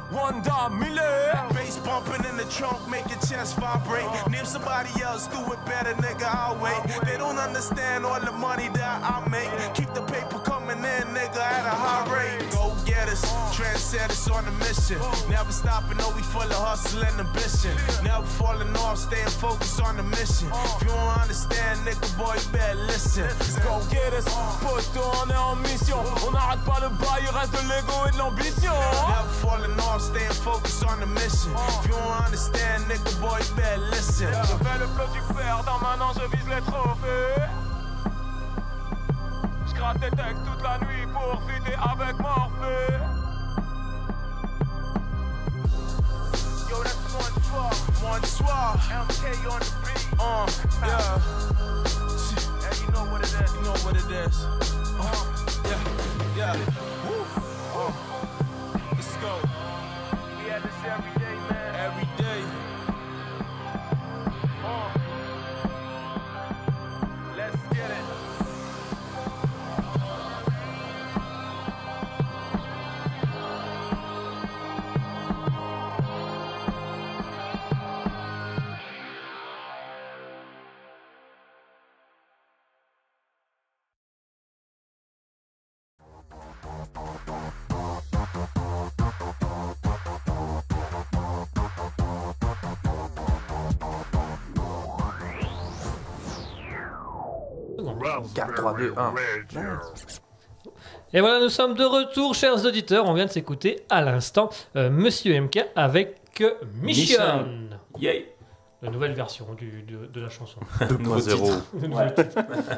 Wanda Miller. Bass bumping in the trunk, make your chest vibrate. Name somebody else, do it better, nigga, I'll wait. They don't understand all the money that I make. Keep the paper coming in, nigga, at a high rate. Go get us, trendsetters on a mission. Never stopping, no, we full of hustle and ambition. Never falling off, staying focused on the mission. If you don't understand, nigga, boy, you better listen. Go get us, poteau, on est en mission. On n'arrête pas le bail, il reste de l'ego et de l'ambition. Never falling off, staying focused on the mission. If you don't understand, nigga, boy, you better listen. Je fais le flow du perdant, maintenant je vise les trophées. Je gratte des textes toute la nuit pour fitter avec Morphée. Yo, that's one soir. MK on the beat. Yeah. And you know what it is. You know what it is. Yeah. Woo. Let's go. We had this every day, man. Every day. Let's get it. Round 4, 3, 2, 1. Et voilà, nous sommes de retour, chers auditeurs. On vient de s'écouter à l'instant Monsieur MK avec Mission. Yay. La nouvelle version de la chanson. 2.0. Le nouveau titre.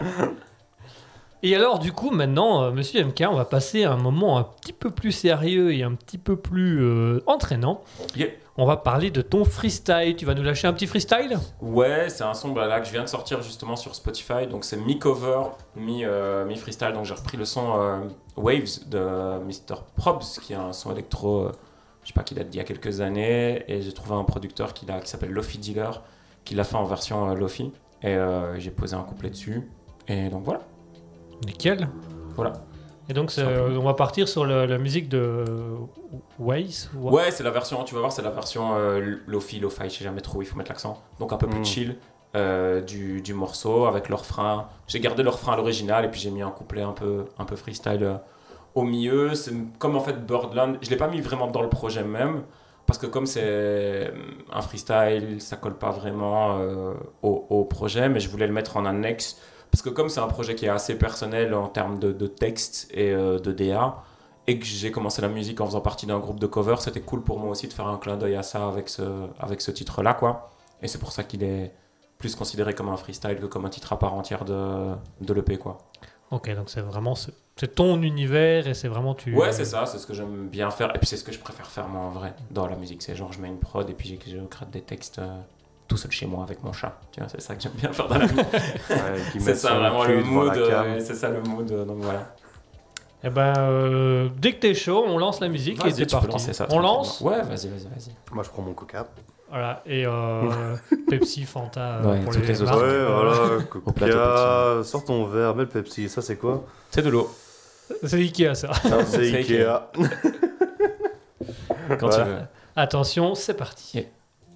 Et alors, du coup, maintenant, Monsieur MK, on va passer à un moment un petit peu plus sérieux et un petit peu plus entraînant. Yeah. On va parler de ton freestyle. Tu vas nous lâcher un petit freestyle ? Ouais, c'est un son là que je viens de sortir justement sur Spotify. Donc c'est mi-cover, mi-freestyle. Donc j'ai repris le son Waves de Mr. Probs, qui est un son électro, je sais pas, qui date d'il y a quelques années. Et j'ai trouvé un producteur qui s'appelle Lofi Dealer, qui l'a fait en version Lofi. Et j'ai posé un couplet dessus. Et donc voilà. Nickel. Voilà. Et donc, on va partir sur la musique de Waze. Ouais, c'est la version, tu vas voir, c'est la version Lofi, Lo-Fi, je sais jamais trop où il faut mettre l'accent. Donc un peu plus chill du morceau avec le refrain. J'ai gardé le refrain à l'original et puis j'ai mis un couplet un peu freestyle au milieu. C'est comme en fait Birdland. Je l'ai pas mis vraiment dans le projet même parce que comme c'est un freestyle, ça colle pas vraiment au projet, mais je voulais le mettre en annexe. Parce que comme c'est un projet qui est assez personnel en termes de texte et de DA, et que j'ai commencé la musique en faisant partie d'un groupe de cover, c'était cool pour moi aussi de faire un clin d'œil à ça avec ce titre-là, quoi. Et c'est pour ça qu'il est plus considéré comme un freestyle que comme un titre à part entière de l'EP, quoi. Ok, donc c'est vraiment c'est ton univers et c'est vraiment Ouais, c'est ça, c'est ce que j'aime bien faire. Et puis c'est ce que je préfère faire moi en vrai dans la musique. C'est genre je mets une prod et puis je crée des textes... tout seul chez moi avec mon chat, tu vois, c'est ça que j'aime bien faire dans la musique. C'est ça vraiment le mood, c'est ça le mood, donc voilà. Et ben, dès que t'es chaud, on lance la musique et c'est parti. Ça, on lance ? Ouais, vas-y. Moi, je prends mon coca. Voilà, et Pepsi, Fanta pour toutes les autres. marques. Ouais, voilà, Au plateau coca, sors ton verre, mets le Pepsi. Ça, c'est quoi? C'est de l'eau. C'est Ikea, ça. Non, c'est C'est Ikea. Quand tu veux. Attention, c'est parti. Yeah.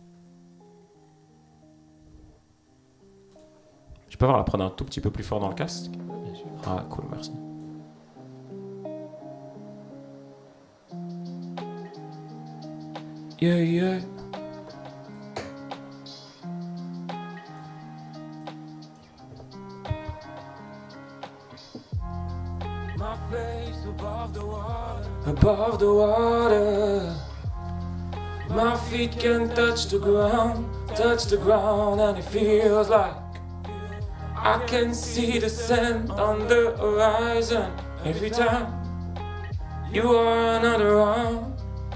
Je peux avoir la prendre un tout petit peu plus fort dans le casque? Bien sûr. Ah, cool, merci. Yeah. My face above the water. Above the water, my feet can touch the ground, and it feels like I can see the sand on the horizon. Every time you are not around.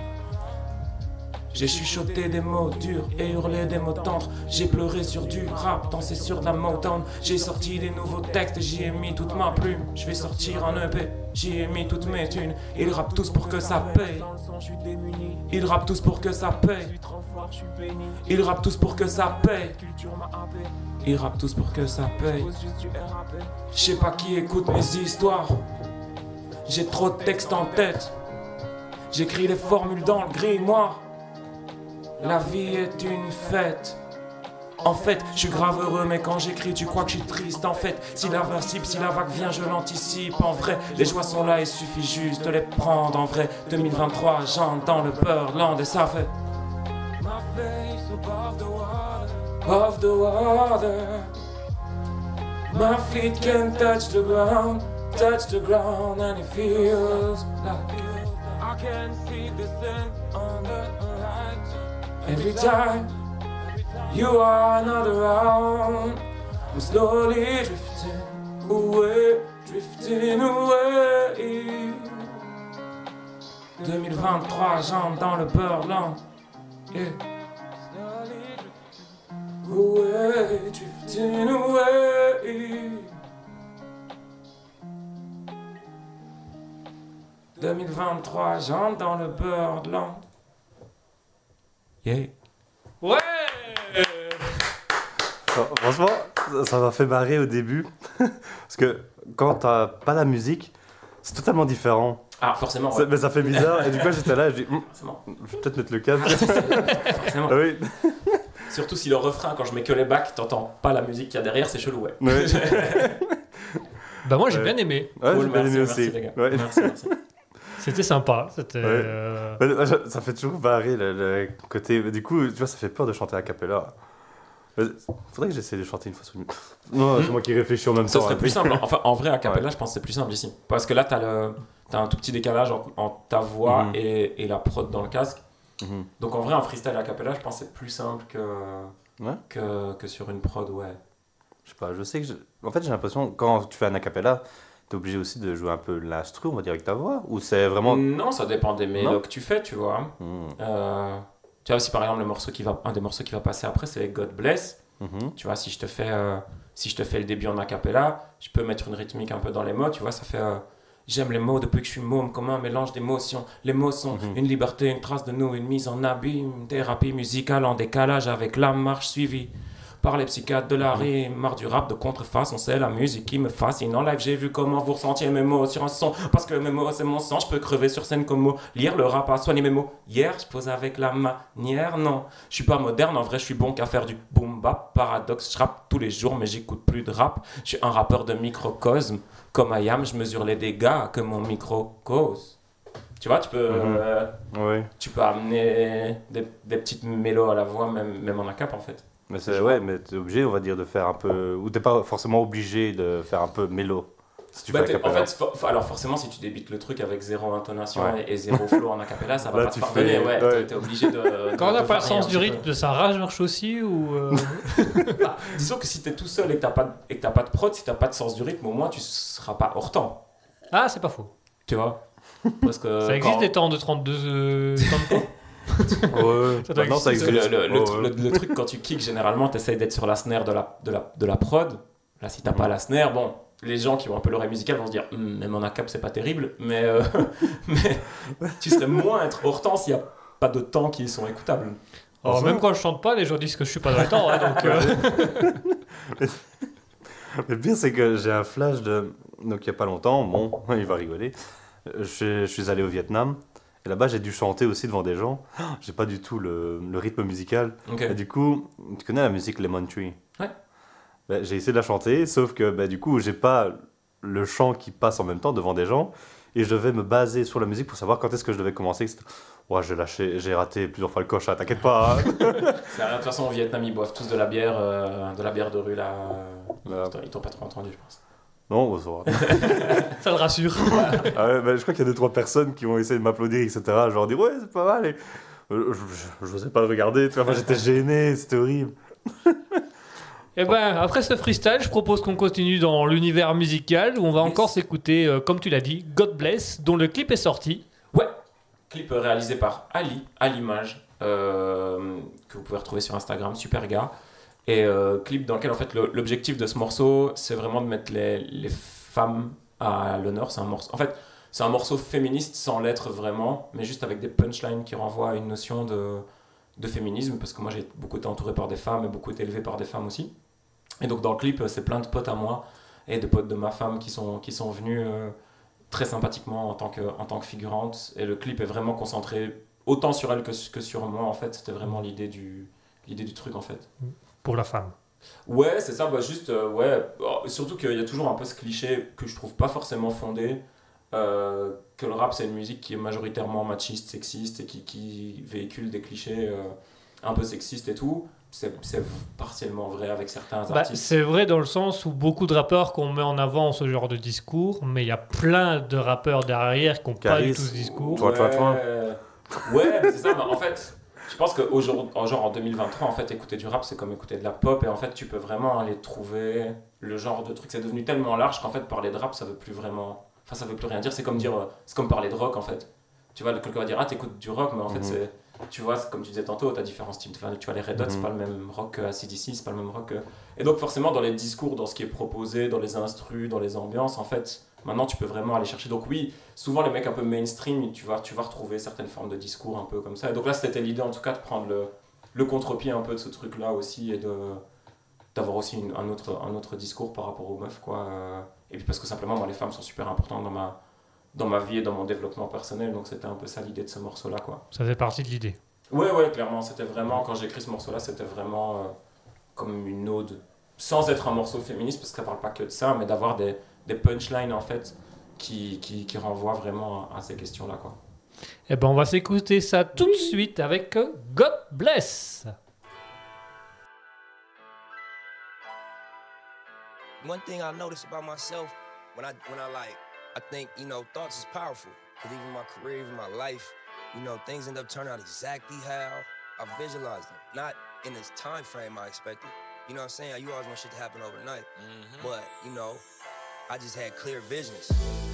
J'ai chuchoté des mots durs et hurlé des mots tendres. J'ai pleuré sur du rap, dansé sur de la Motown. J'ai sorti des nouveaux textes, j'y ai mis toute ma plume. Je vais sortir un EP, j'y ai mis toutes mes thunes. Ils rappent tous pour que ça paye. Ils rappent tous pour que ça paye. Ils rappent tous pour que ça paye. Ils rappent tous pour que ça paye. Je sais pas qui écoute mes histoires. J'ai trop de textes en tête. J'écris les formules dans le grimoire. La vie est une fête. En fait, je suis grave heureux, mais quand j'écris, tu crois que je suis triste. En fait, si la vague vient, je l'anticipe. En vrai, les joies sont là, il suffit juste de les prendre. En vrai, 2023, j'entre dans le Birdland et ça fait. My face above the water. My feet can touch the ground, and it feels like I can see the sun on the horizon. Every time you are not around, I'm slowly drifting away. 2023, j'entre dans le Birdland. Yeah. Away, drifting away. 2023, j'entre dans le Birdland. Yeah. Ouais. Franchement, ça m'a fait marrer au début. Parce que quand t'as pas la musique, c'est totalement différent. Ah, forcément. Ouais. Mais ça fait bizarre. Et du coup, j'étais là, je dis, forcément. je vais peut-être mettre le casque. Forcément. Oui. Surtout si le refrain, quand je mets que les bacs, t'entends pas la musique qu'il y a derrière, c'est chelou, ouais. Ouais. Bah moi j'ai bien aimé. Ouais, Cool, j'ai bien aimé merci, aussi. les gars. Ouais. Merci. C'était sympa. C'était. Ouais. Ça fait toujours barrer le côté. Du coup, tu vois, ça fait peur de chanter a cappella. Faudrait que j'essaie de chanter une fois sur une. Non, c'est moi qui réfléchis en même Ça temps. serait hein. plus simple. Enfin, en vrai, a cappella, je pense que c'est plus simple ici. Parce que là, t'as un tout petit décalage en ta voix et la prod dans le casque. Donc en vrai, un freestyle a cappella, je pense que c'est plus simple que sur une prod, ouais. Je sais pas, je sais que. En fait, j'ai l'impression, quand tu fais un a cappella, t'es obligé aussi de jouer un peu l'instru, on va dire, avec ta voix. Ou c'est vraiment. Non, ça dépend des mélos que tu fais, tu vois. Tu vois aussi, par exemple, un des morceaux qui va passer après, c'est God Bless. Tu vois, si je te fais le début en a cappella, je peux mettre une rythmique un peu dans les mots, tu vois, ça fait j'aime les mots depuis que je suis môme, comme un mélange d'émotions. Les mots sont une liberté, une trace de nous, une mise en abîme, thérapie musicale en décalage avec la marche suivie par les psychiatres de la rime, marre du rap de contrefaçon, c'est la musique qui me fascine. En live, j'ai vu comment vous ressentiez mes mots sur un son, parce que mes mots, c'est mon sang, je peux crever sur scène comme mot. Lire le rap a soigné mes mots. Hier, je pose avec la manière, non. Je suis pas moderne, en vrai, je suis bon qu'à faire du boom bap. Paradoxe, je rappe tous les jours, mais j'écoute plus de rap. Je suis un rappeur de microcosme. Comme I am, je mesure les dégâts que mon micro cause. Tu vois, tu peux amener des petites mélos à la voix, même en a cap, en fait. Mais mais t'es obligé, on va dire, de faire un peu. Ou t'es pas forcément obligé de faire un peu mélo. Si tu fais a cappella. En fait, alors forcément, si tu débites le truc avec zéro intonation et zéro flow en a cappella, ça va pas te pardonner. T'es obligé de. Quand on n'a pas le sens du rythme, ça marche aussi ou Disons que si t'es tout seul et que t'as pas de prod, si t'as pas de sens du rythme, au moins tu seras pas hors temps. Ah, c'est pas faux. Tu vois. Parce que ça existe des temps de 32 tempo. Ça existe. Le truc, quand tu kicks, généralement, t'essayes d'être sur la snare de la prod. Là, si t'as pas la snare, bon, les gens qui ont un peu l'oreille musicale vont se dire même en a cap, c'est pas terrible, mais tu serais moins être hors temps s'il y a pas de temps qui sont écoutables. Alors, même quand je chante pas, les gens disent que je suis pas dans le temps, hein, donc. Le pire, c'est que j'ai un flash de. Donc, il y a pas longtemps, bon, il va rigoler. Je suis allé au Vietnam. Et là-bas, j'ai dû chanter aussi devant des gens. J'ai pas du tout le rythme musical. Okay. Et du coup, tu connais la musique Lemon Tree? Ouais. J'ai essayé de la chanter, sauf que du coup, j'ai pas le chant qui passe en même temps devant des gens. Et je devais me baser sur la musique pour savoir quand est-ce que je devais commencer. Ouais, j'ai raté plusieurs fois le coche, t'inquiète pas. C'est rien, de toute façon, au Vietnam, ils boivent tous de la bière de rue, là. Voilà. Ils t'ont pas trop entendu, je pense. Non, ça va. Ça le rassure. Ah ouais, je crois qu'il y a 2-3 personnes qui ont essayé de m'applaudir, etc. Je leur dis, ouais, c'est pas mal. Et je n'osais pas le regarder, tu vois, moi j'étais gêné, c'était horrible. Et après ce freestyle, je propose qu'on continue dans l'univers musical où on va encore s'écouter, comme tu l'as dit, God Bless, dont le clip est sorti. Ouais, clip réalisé par Ali, à l'image, que vous pouvez retrouver sur Instagram, super gars. Et clip dans lequel, en fait, l'objectif de ce morceau, c'est vraiment de mettre les femmes à l'honneur. C'est un morceau, en fait, c'est un morceau féministe sans l'être vraiment, mais juste avec des punchlines qui renvoient à une notion de féminisme, parce que moi, j'ai beaucoup été entouré par des femmes et beaucoup été élevé par des femmes aussi. Et donc, dans le clip, c'est plein de potes à moi et de potes de ma femme qui sont venus très sympathiquement en tant que figurante. Et le clip est vraiment concentré autant sur elle que sur moi, en fait. C'était vraiment l'idée du truc, en fait. Pour la femme. Ouais, c'est ça, bah juste, ouais. Surtout qu'il y a toujours un peu ce cliché que je trouve pas forcément fondé, que le rap c'est une musique qui est majoritairement machiste, sexiste et qui véhicule des clichés un peu sexistes et tout. C'est partiellement vrai avec certains artistes. C'est vrai dans le sens où beaucoup de rappeurs qu'on met en avant ce genre de discours, mais il y a plein de rappeurs derrière qui n'ont pas du tout ce discours. Ouais, mais c'est ça, mais en fait... Je pense en 2023, en fait, écouter du rap, c'est comme écouter de la pop. Et en fait, tu peux vraiment aller trouver le genre de truc. C'est devenu tellement large qu'en fait, parler de rap, ça veut plus vraiment... Enfin, ça veut plus rien dire. C'est comme parler de rock, en fait. Tu vois, quelqu'un va dire, ah, t'écoutes du rock, mais en fait, c'est... Tu vois, comme tu disais tantôt, t'as différents styles. Tu vois, les Red Hot, c'est pas le même rock que AC/DC, c'est pas le même rock que... Et donc, forcément, dans les discours, dans ce qui est proposé, dans les instrus, dans les ambiances, en fait... Maintenant, tu peux vraiment aller chercher. Donc oui, souvent les mecs un peu mainstream, tu vas retrouver certaines formes de discours un peu comme ça. Et donc là, c'était l'idée en tout cas de prendre le contre-pied un peu de ce truc-là aussi et d'avoir aussi un autre discours par rapport aux meufs, quoi. Et puis parce que simplement, moi, les femmes sont super importantes dans ma vie et dans mon développement personnel. Donc c'était un peu ça l'idée de ce morceau-là, quoi. Ça fait partie de l'idée. Ouais, clairement. C'était vraiment, quand j'ai écrit ce morceau-là, c'était vraiment comme une ode, sans être un morceau féministe, parce que ça parle pas que de ça, mais d'avoir des punchlines en fait qui renvoient vraiment à ces questions-là, quoi. Eh ben on va s'écouter ça tout de suite avec God Bless. One thing I noticed about myself when I think, thoughts is powerful. Because even my career, even my life, things end up turning out exactly how I visualized them. Not in this time frame I expected. You know what I'm saying? You always want shit to happen overnight. But, I just had clear visions.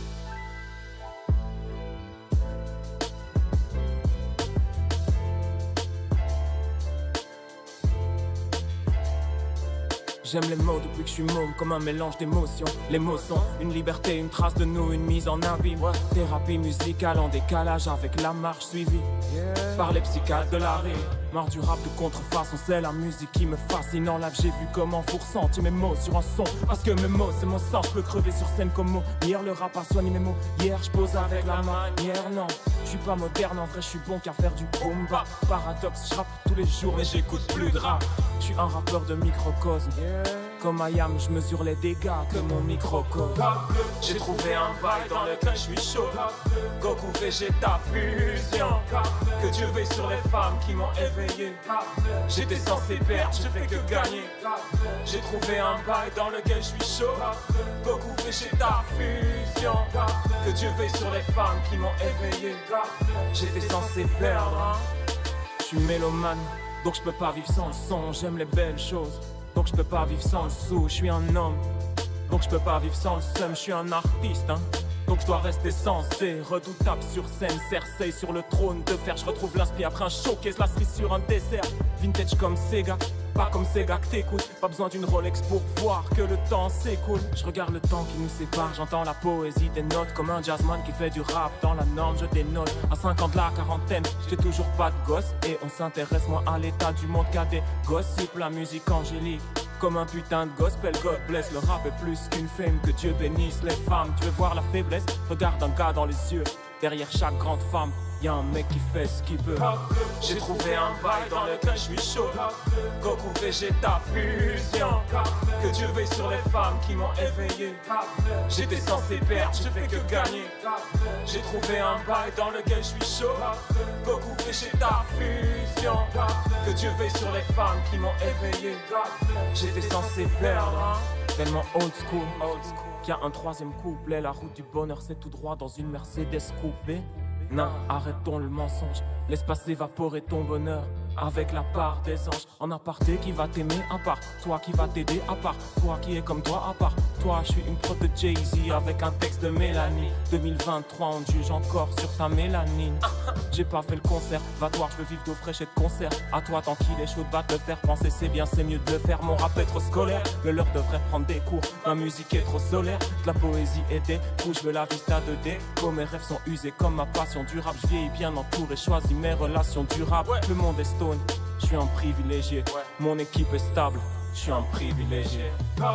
J'aime les mots depuis que je suis môme, comme un mélange d'émotions. Les mots sont une liberté, une trace de nous, une mise en abîme. Thérapie musicale en décalage avec la marche suivie par les psychiatres de la rime. Mort du rap de contrefaçon, c'est la musique qui me fascine. En live, j'ai vu comment vous ressentiez mes mots sur un son. Parce que mes mots, c'est mon sang, je peux crever sur scène comme mot. Hier, le rap a soigné mes mots. Hier, je pose avec la manière, non. Je suis pas moderne, en vrai, je suis bon qu'à faire du boom bap. Paradoxe, je rappe tous les jours, mais j'écoute plus de rap. Je suis un rappeur de microcosme. Comme Ayam, je mesure les dégâts que mon microcosme. J'ai trouvé un bail dans lequel je suis chaud. Goku Vegeta fusion. Que Dieu veille sur les femmes qui m'ont éveillé. J'étais censé perdre, j'ai fait que gagner. J'ai trouvé un bail dans lequel je suis chaud. Goku Vegeta fusion. Que Dieu veille sur les femmes qui m'ont éveillé. J'étais censé perdre. Je suis mélomane, donc je peux pas vivre sans le son. J'aime les belles choses, donc je peux pas vivre sans le sou. Je suis un homme, donc je peux pas vivre sans le seum. Je suis un artiste, donc je dois rester sensé. Redoutable sur scène, Cersei sur le trône de fer. Je retrouve l'inspire après un showcase, la cerise sur un dessert. Vintage comme Sega, pas comme Sega que t'écoutes. Pas besoin d'une Rolex pour voir que le temps s'écoule. Je regarde le temps qui nous sépare, j'entends la poésie des notes. Comme un jazzman qui fait du rap dans la norme, je dénote. À 5 ans de la quarantaine, j'ai toujours pas de gosse. Et on s'intéresse moins à l'état du monde qu'à des gossips. La musique angélique, comme un putain de gospel, God bless. Le rap est plus qu'une fame, que Dieu bénisse les femmes. Tu veux voir la faiblesse? Regarde un gars dans les yeux. Derrière chaque grande femme, y'a un mec qui fait ce qu'il veut. J'ai trouvé un bail dans lequel je suis chaud. Goku Vegeta fusion. Que Dieu veille sur les femmes qui m'ont éveillé. J'étais censé perdre, j'ai fait que gagner. J'ai trouvé un bail dans lequel je suis chaud. Goku Vegeta fusion. Que Dieu veille sur les femmes qui m'ont éveillé. J'étais censé perdre. Tellement old school, qu'il y a un troisième couplet. La route du bonheur c'est tout droit dans une Mercedes coupée. Non, arrêtons le mensonge, laisse pas s'évaporer ton bonheur avec la part des anges. En aparté qui va t'aimer à part toi, qui va t'aider à part toi, qui est comme toi à part toi. Je suis une prod de Jay-Z avec un texte de Mélanie. 2023 on juge encore sur ta mélanine. J'ai pas fait le concert, va te voir, je veux vivre d'eau fraîche et de concert. À toi tant qu'il est chaud de battre, le faire penser c'est bien, c'est mieux de le faire. Mon rap est trop scolaire, le leur devrait prendre des cours. Ma musique est trop solaire, de la poésie et des coups. Je veux la vista 2D, comme mes rêves sont usés comme ma passion du rap. Je vieillis bien entouré, choisis mes relations durables. Le monde est stone, je suis un privilégié. Mon équipe est stable, je suis un privilégié.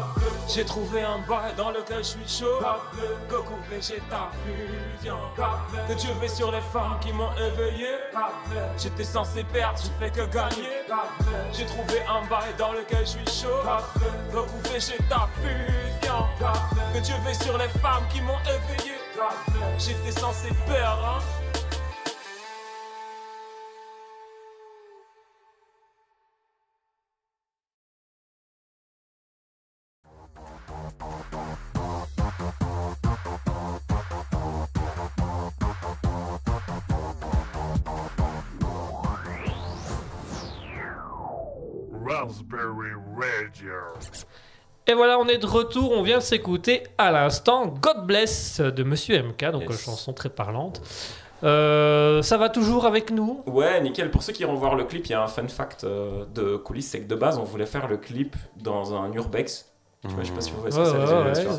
J'ai trouvé un bail dans lequel je suis chaud. Goku Vegeta fusion. Que Dieu veille sur les femmes qui m'ont éveillé. J'étais censé perdre, j'ai fait que gagner. J'ai trouvé un bail dans lequel je suis chaud. Goku Vegeta fusion. Que Dieu veille sur les femmes qui m'ont éveillé. J'étais censé perdre, hein. Raspberry Radio. Et voilà, on est de retour. On vient de s'écouter à l'instant God Bless de Monsieur MK, donc Yes. une chanson très parlante. Ça va toujours avec nous? Ouais, nickel. Pour ceux qui iront voir le clip, il y a un fun fact de coulisses, c'est que de base, on voulait faire le clip dans un urbex. Tu vois, je sais pas si vous voyez ce que c'est, les Ouais, urbex, ouais,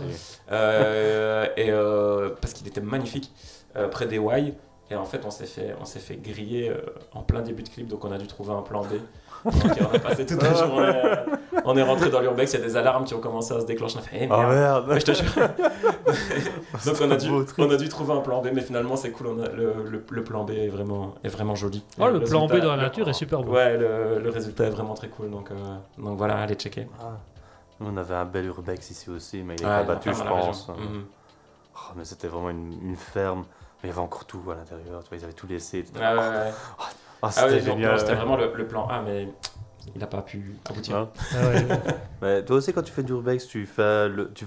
tu vois. ouais. Parce qu'il était magnifique près des Wai. Et en fait, on s'est fait griller en plein début de clip, donc on a dû trouver un plan B. Donc on a passé toute la journée. On est rentré dans l'urbex, il y a des alarmes qui ont commencé à se déclencher. On a fait, eh, Oh merde. merde. Ouais, je te jure. Donc beau on a dû trouver un plan B, mais finalement c'est cool. Le plan B est vraiment joli. Oh, le plan B résultat- dans la nature est super beau. Ouais, le résultat est vraiment très cool. Donc voilà, allez checker. Nous, on avait un bel urbex ici aussi, mais il est Ouais, pas battu, dans je la pense. région. Mhm. Oh, mais c'était vraiment une ferme. Mais il y avait encore tout à l'intérieur. Tu vois, ils avaient tout laissé. Ah ouais, ouais. Ah, Ah c'était ouais, génial. non, c'était vraiment le plan A, mais il n'a pas pu aboutir. Hein. Ah ouais. Mais toi aussi, quand tu fais du urbex, tu vas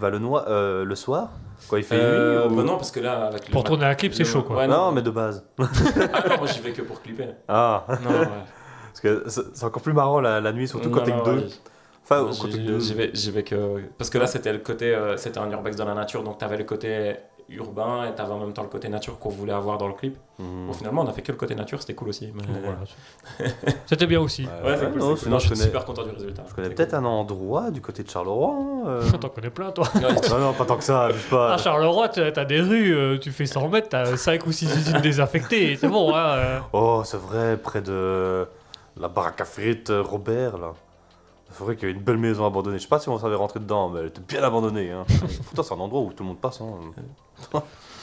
le soir quand il fait nuit ou... Bah non, parce que là, avec Pour tourner un clip, c'est chaud, quoi. Ouais, Non, mais de base. Ah non, moi j'y vais que pour clipper. Ah, Non, ouais. parce que c'est encore plus marrant la nuit, surtout quand Non, t'es que non, deux. ouais. Enfin, Moi, quand t'es que deux. j'y vais que. Parce que là, c'était le côté. C'était un urbex dans la nature, donc t'avais le côté urbain et t'avais en même temps le côté nature qu'on voulait avoir dans le clip. Mhm. Bon, finalement, on a fait que le côté nature, c'était cool aussi. Mais... Donc, voilà. C'était bien aussi. Ouais, c'est cool. non, c'est cool. sinon, Non, je suis je connais- super content du résultat. Je connais C'est peut-être cool. un endroit du côté de Charleroi. T'en connais plein, toi. Ouais, Non, non, pas tant que ça, abuse pas. À Charleroi, t'as des rues, tu fais 100 mètres, t'as 5 ou 6 usines désaffectées, et c'est bon, hein. Oh, c'est vrai, près de la baraque à frites Robert, là. C'est vrai qu'il y a une belle maison abandonnée. Je sais pas si on savait rentrer dedans, mais elle était bien abandonnée. Hein. Pourtant, c'est un endroit où tout le monde passe. Hein.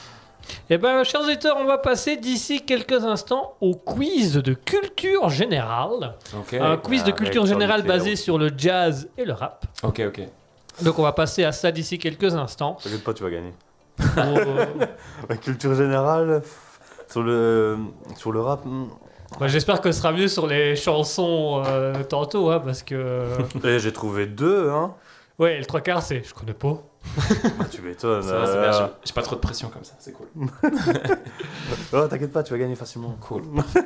Eh ben, chers auditeurs, on va passer d'ici quelques instants au quiz de culture générale. Ok, Un quiz de avec culture Tom générale Claire. basé sur le jazz et le rap. ok. Donc on va passer à ça d'ici quelques instants. T'inquiète pas, tu vas gagner. Pour, La culture générale, sur le rap. bah, j'espère que ce sera mieux sur les chansons tantôt, hein, parce que... Et j'ai trouvé deux, hein. Ouais, le trois quarts, c'est... Je connais pas. Bah, tu m'étonnes. Ça va, c'est bien. J'ai pas trop de pression comme ça, c'est cool. Oh, t'inquiète pas, tu vas gagner facilement. Cool.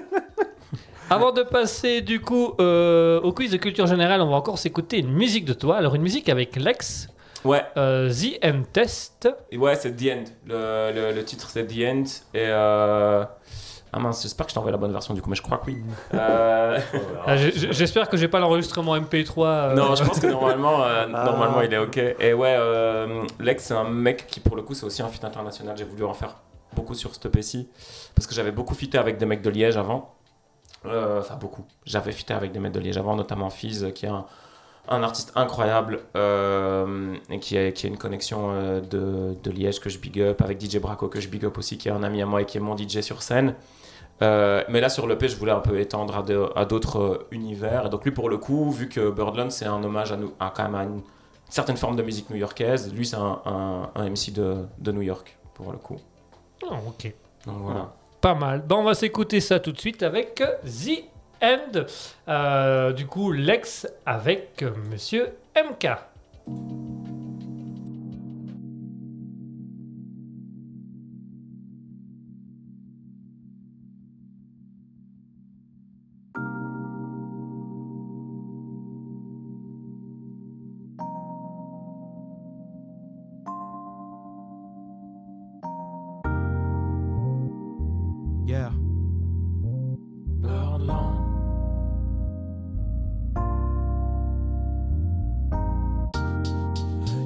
Avant de passer du coup au quiz de culture générale, on va encore s'écouter une musique de toi. Alors une musique avec Lex, Ouais, The End Test. ouais, c'est The End. Le titre c'est The End. Et ah mince, j'espère que je t'envoie la bonne version du coup, mais je crois que oui. Ah, j'espère que j'ai pas l'enregistrement MP3. Non, je pense que normalement il est ok. Et ouais, Lex c'est un mec qui pour le coup c'est aussi un feat international. J'ai voulu en faire beaucoup sur ce EP-ci parce que j'avais beaucoup featé avec des mecs de Liège avant. Enfin beaucoup. J'avais featé avec des mecs de Liège avant, notamment Fizz qui est un artiste incroyable et qui a une connexion de Liège que je big up, avec DJ Braco que je big up aussi, qui est un ami à moi et qui est mon DJ sur scène. Mais là sur l'EP je voulais un peu étendre à d'autres univers, et donc lui pour le coup vu que Birdland c'est un hommage à quand même à une certaine forme de musique new-yorkaise, lui c'est un MC de New York pour le coup. Oh, ok. Donc voilà. Pas mal. Bon, on va s'écouter ça tout de suite avec The End. Du coup, Lex avec Monsieur MK. Yeah. Birdland.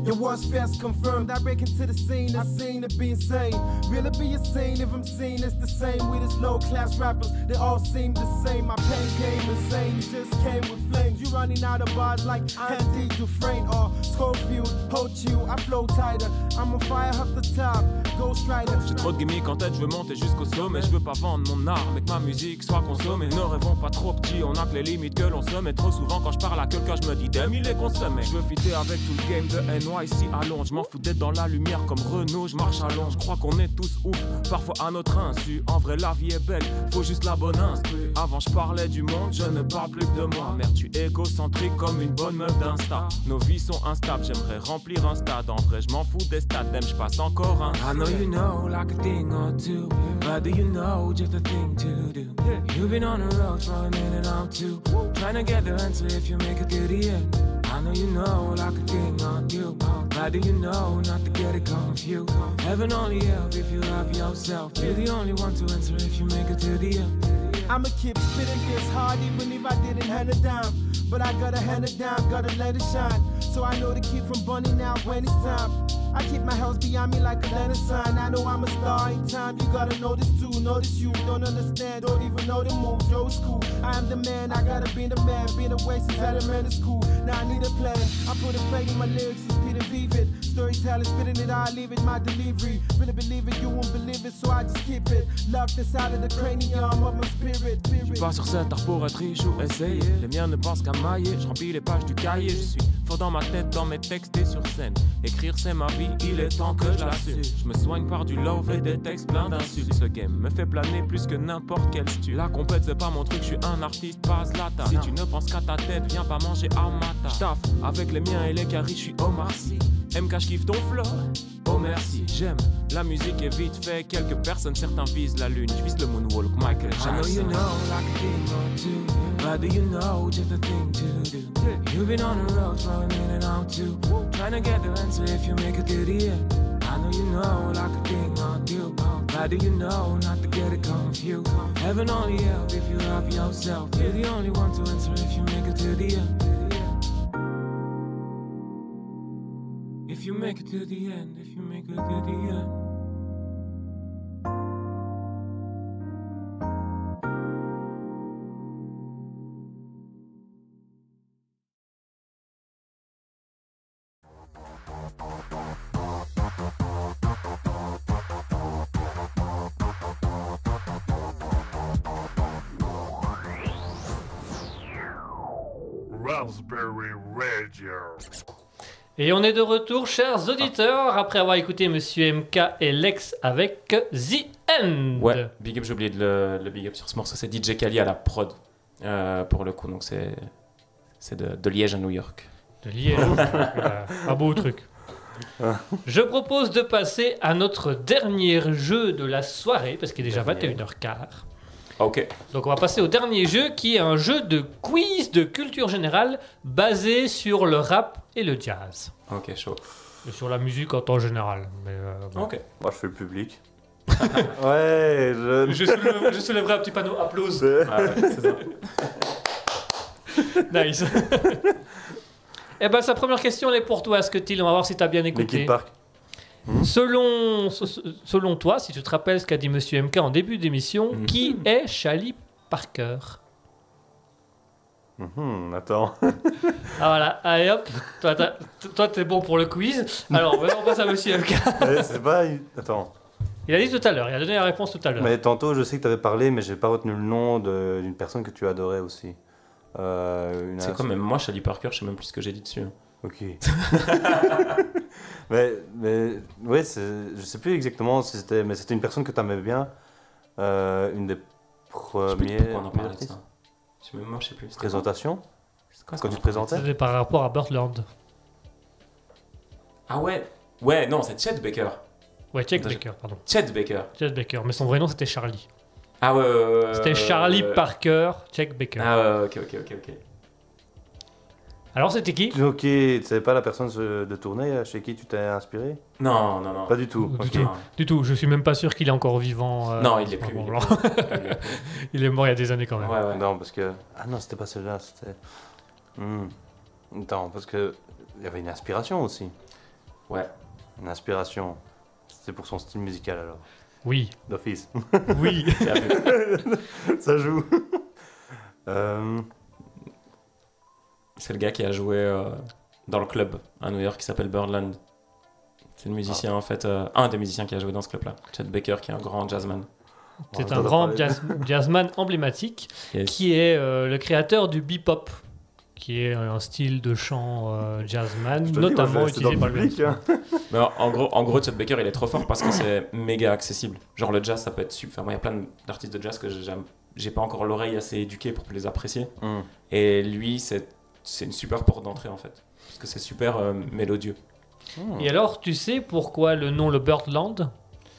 It was fast confirmed. I break into the scene, I seem to be insane. Will it be a scene if I'm seen as the same with his low class rappers? They all seem the same. My pain came insane, it just came with flames. You running out of bars like Andy Dufresne or Schofield. Hold you, I flow tighter. I'm on fire off the top. Ghost Rider. J'ai trop de gimmicks en tête, je veux monter jusqu'au sommet. Je veux pas vendre mon art, mais que ma musique soit consommée. Ne rêvons pas trop petit, on a que les limites que l'on se met. Trop souvent quand je parle à quelqu'un, je me dis damn, il est consommé. Je veux fitter avec tout le game de NYC à Londres. Je m'en fous d'être dans la lumière comme Renault, je marche à Londres. Je crois qu'on est tous ouf, parfois à notre insu. En vrai la vie est belle, faut juste la bonne instru. Avant je parlais du monde, je ne parle plus que de moi. Merde, tu es égocentrique comme une bonne meuf d'Insta. Nos vies sont instables, j'aimerais remplir un stade. En vrai je m'en fous des stats, même je passe encore un. I know you know like a thing or two, but do you know just a thing to do? You've been on the road, throwing in and out too, trying to get the answer if you make it to the end. I know you know like a thing or two, but do you know not to get it confused? Heaven only help if you help yourself. You're the only one to answer if you make it to the end. I'ma keep spitting this hard even if I didn't hand it down. But I gotta hand it down, gotta let it shine. So I know the kid from Bunny now when it's time. I keep my house behind me like a lantern sign. I know I'm a star in time, you gotta know this too. Notice you don't understand, don't even know the moves. Yo, it's cool, I am the man, I gotta be the man. Been away since elementary school, now I need a plan. I put a fake in my lyrics, it's Peter Vivid. Storytelling, spitting it, I leave it, my delivery. Really believe it, you won't believe it, so I just keep it. Locked inside of the cranium of my spirit. J'suis pas sur cet art pour être riche ou essayer. Les miens ne pensent qu'à mailler, j'remplis les pages du cahier. Je suis fort dans ma tête, dans mes textes et sur scène. Écrire c'est ma vie, il est temps que je l'assume. Je me soigne par du love et des textes pleins d'insultes. Ce game me fait planer plus que n'importe quel stu. La compète c'est pas mon truc, je suis un artiste, pas Zlatan. Si tu ne penses qu'à ta tête, viens pas manger à ma table. J'taffe avec les miens et les caries, je suis Omar Sy. MK, j'kiffe ton flow, oh merci. J'aime la musique est vite fait. Quelques personnes, certains visent la lune. J'vise le moonwalk, Michael Jackson. I know you know like a thing or two, but do you know just a thing to do? You've been on the road, throwing in and out too, trying to get the answer if you make it to the end. I know you know like a thing or two, but do you know not to get it confused? Heaven only help if you help yourself. You're the only one to answer if you make it to the end. If you make it to the end, if you make it to the end. Raspberry Radio. Et on est de retour, chers auditeurs, après avoir écouté Monsieur MK et Lex avec The End. Ouais, big up, j'ai oublié de le big up sur ce morceau, c'est DJ Kali à la prod, pour le coup, donc c'est de Liège à New York. De Liège, un beau truc. Je propose de passer à notre dernier jeu de la soirée, parce qu'il est déjà 21h15. Ok. Donc on va passer au dernier jeu, qui est un jeu de quiz de culture générale basé sur le rap et le jazz. Ok, chaud. Et sur la musique en temps général. Mais bon. Ok. Moi, je fais le public. Ouais, Je soulèverai un petit panneau applause. Ouais, c'est ça. Nice. Eh ben, sa première question, elle est pour toi, Scotty. On va voir si tu as bien écouté. L'équipe Park. Selon toi, si tu te rappelles ce qu'a dit Monsieur MK en début d'émission, qui est Charlie Parker? Attends. Ah voilà, allez hop, toi t'es bon pour le quiz. Alors maintenant on passe à Monsieur MK. C'est pas... Attends. Il a dit tout à l'heure, il a donné la réponse tout à l'heure. Mais tantôt, je sais que tu avais parlé, mais j'ai pas retenu le nom d'une personne que tu adorais aussi. C'est quand même moi, Charlie Parker, je sais même plus ce que j'ai dit dessus. Ok. mais ouais, je sais plus exactement si c'était, mais c'était une personne que tu aimais bien, une des premières. Je sais plus pourquoi on en parlait de ça. Je sais plus. Présentation. Quand tu te présentais. C'était par rapport à Birdland. Ah ouais, non, c'est Chet Baker. Ouais, Chet Baker, pardon. Chet Baker, mais son vrai nom c'était Charlie. Ah ouais. C'était Charlie Parker, Chet Baker. Ah ouais, ok. Alors c'était qui? Ok, tu savais pas la personne de tournée chez qui tu t'es inspiré? Non. Pas du tout. Du tout, je suis même pas sûr qu'il est encore vivant. Non, il est plus. Il est mort il y a des années quand même. Ouais. Non, parce que... Ah non, c'était pas celle-là, c'était... Attends, parce que... Il y avait une inspiration aussi. Ouais. Une inspiration. C'est pour son style musical alors. Oui. D'office. Oui. Bien vu. Ça joue. C'est le gars qui a joué dans le club à New York qui s'appelle Birdland. C'est le musicien en fait, un des musiciens qui a joué dans ce club-là. Chet Baker qui est un grand jazzman. C'est un grand jazzman emblématique Yes. qui est le créateur du bebop, qui est un style de chant jazzman, Je te dis, moi, notamment c'est dans utilisé le par le public, hein. Mais en gros, Chet Baker il est trop fort parce que c'est méga accessible. Genre le jazz ça peut être super. Enfin, moi il y a plein d'artistes de jazz que j'ai pas encore l'oreille assez éduquée pour les apprécier. Mm. Et lui c'est une super porte d'entrée en fait. Parce que c'est super mélodieux. Et alors, tu sais pourquoi le nom le Birdland?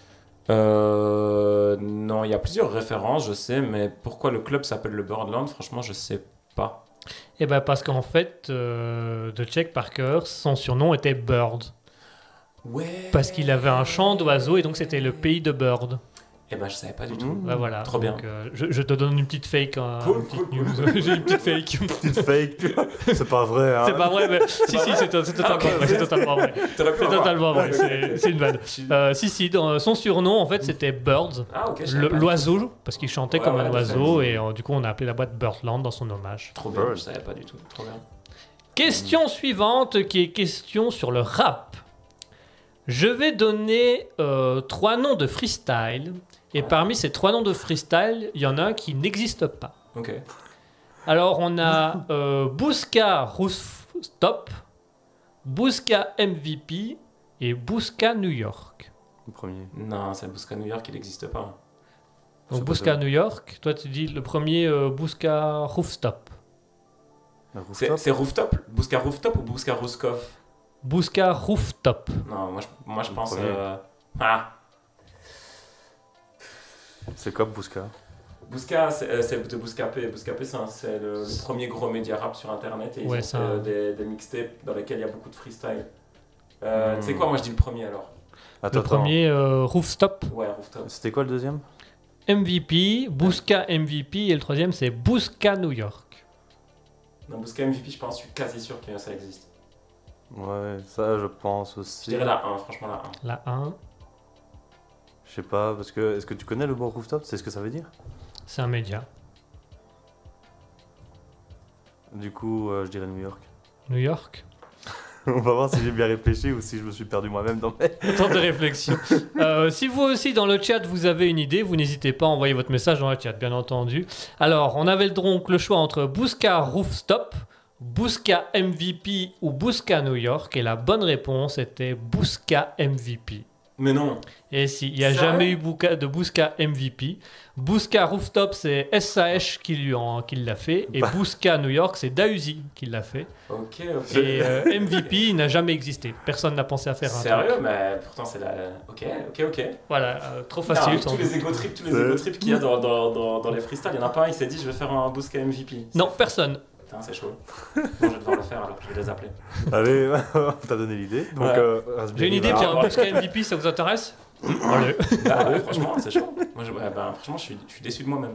Non, il y a plusieurs références, je sais, mais pourquoi le club s'appelle le Birdland, franchement, je sais pas. Eh ben parce qu'en fait, de Chet Parker, son surnom était Bird. Ouais. Parce qu'il avait un chant d'oiseaux et donc c'était le pays de Bird. Eh ben, je savais pas du tout. Bah voilà. Trop bien. Donc, je te donne une petite fake, Cool, une petite cool, news. J'ai une petite fake. Petite fake, tu vois. C'est pas vrai, hein. C'est pas vrai, mais si, c'est totalement vrai. C'est totalement vrai. C'est totalement vrai. C'est une vanne. Si, dans son surnom, en fait, c'était Birds, Ah, ok, je savais pas. l'oiseau, parce qu'il chantait Ouais, comme ouais, un tout à fait. oiseau, et du coup, on a appelé la boîte Birdland dans son hommage. Trop bien, je savais pas du tout. Trop bien. Question suivante, qui est question sur le rap. Je vais donner 3 noms de freestyle, et parmi ces 3 noms de freestyle, il y en a un qui n'existe pas. Ok. Alors, on a Bouska Rooftop, Bouska MVP et Bouska New York. Le premier. Non, c'est le Bouska New York, il n'existe pas. Donc, C'est Bouska pas New York, toi tu dis le premier Bouska Rooftop. La rooftop. C'est Rooftop Bouska Rooftop ou Bouska Rouskov? Bouska Rooftop. Non, moi je pense. premier. Ah, C'est quoi Bouska? Bouska, c'est de Bouscapé. Bouscapé, c'est le premier gros média rap sur internet et ils Ouais, ont ça. fait des mixtapes dans lesquels il y a beaucoup de freestyle. Tu sais quoi, moi je dis le premier alors. Le premier Rooftop. Ouais, Rooftop. C'était quoi le deuxième? MVP, Bouska MVP et le troisième c'est Bouska New York. Non, Bouska MVP, je pense, je suis quasi sûr que ça existe. Ouais, ça je pense Je aussi. dirais la 1, franchement la 1. La 1, Je sais pas, parce que est-ce que tu connais le mot rooftop? C'est ce que ça veut dire? c'est un média. Du coup, je dirais New York. New York. On va voir si j'ai bien réfléchi ou si je me suis perdu moi-même dans mes... Temps de réflexion. Si vous aussi dans le chat vous avez une idée, vous n'hésitez pas à envoyer votre message dans le chat, bien entendu. Alors, on avait donc le choix entre Bouska Rooftop, Bouska MVP ou Bouska New York, et la bonne réponse était Bouska MVP. Mais non. Et si, il n'y a Sérieux jamais eu de Bouska MVP. Bouska Rooftop, c'est SAH qui l'a fait, et Bouska New York, c'est Dausi qui l'a fait. Ok. Et MVP il n'a jamais existé. Personne n'a pensé à faire un Sérieux, truc. mais pourtant c'est la. Ok. Voilà, trop facile. Non, tous les ego trips qu'il y a dans les freestyles, il y en a pas un, il s'est dit je vais faire un Bouska MVP. Non, personne. Putain, c'est chaud. Bon, je vais devoir le faire alors, je vais les appeler. Allez, t'as donné l'idée. Donc, Ouais. J'ai une idée pour un Bouska MVP, ça vous intéresse? Allez. Bah, ouais, franchement, c'est chaud. Moi, franchement, je suis déçu de moi-même.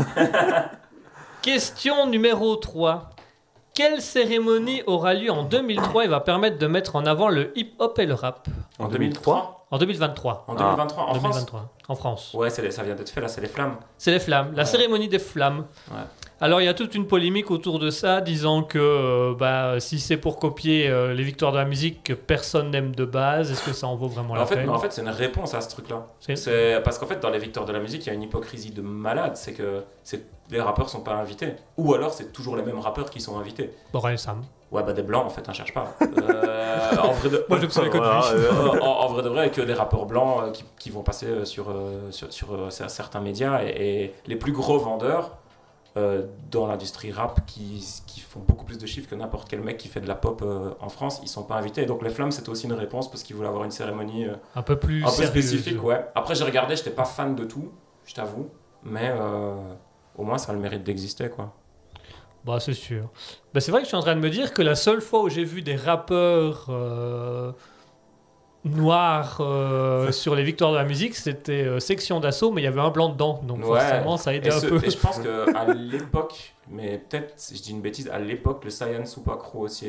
Question numéro 3. Quelle cérémonie aura lieu en 2003 et va permettre de mettre en avant le hip-hop et le rap? En 2003 En 2023. En 2023, en France 2023. En France. Ouais, ça vient d'être fait là, c'est les flammes. C'est les flammes, la cérémonie des flammes. Ouais. Alors il y a toute une polémique autour de ça, disant que si c'est pour copier les victoires de la musique que personne n'aime de base, est-ce que ça en vaut vraiment la peine? En fait, c'est une réponse à ce truc-là. C'est- C'est parce qu'en fait, dans les victoires de la musique, il y a une hypocrisie de malade. C'est que les rappeurs sont pas invités. Ou alors, c'est toujours les mêmes rappeurs qui sont invités. Borel et Sam. Ouais, bah des blancs, en fait, on cherche pas. En vrai de... Moi je me souviens que de Voilà, lui. en vrai de vrai, que des rappeurs blancs qui vont passer sur certains médias et les plus gros vendeurs dans l'industrie rap qui font beaucoup plus de chiffres que n'importe quel mec qui fait de la pop en France, ils sont pas invités. Et donc les Flammes, c'était aussi une réponse parce qu'ils voulaient avoir une cérémonie Un peu plus un peu sérieuse. spécifique. Ouais. Après, j'ai regardé, j'étais pas fan de tout, je t'avoue, mais au moins ça a le mérite d'exister, quoi. Bah c'est sûr. Bah, c'est vrai que je suis en train de me dire que la seule fois où j'ai vu des rappeurs noir sur les victoires de la musique, c'était section d'assaut, mais il y avait un blanc dedans, donc forcément ça aidait un peu. Et je pense qu'à l'époque, mais peut-être si je dis une bêtise, à l'époque, le Saiyan Supakro aussi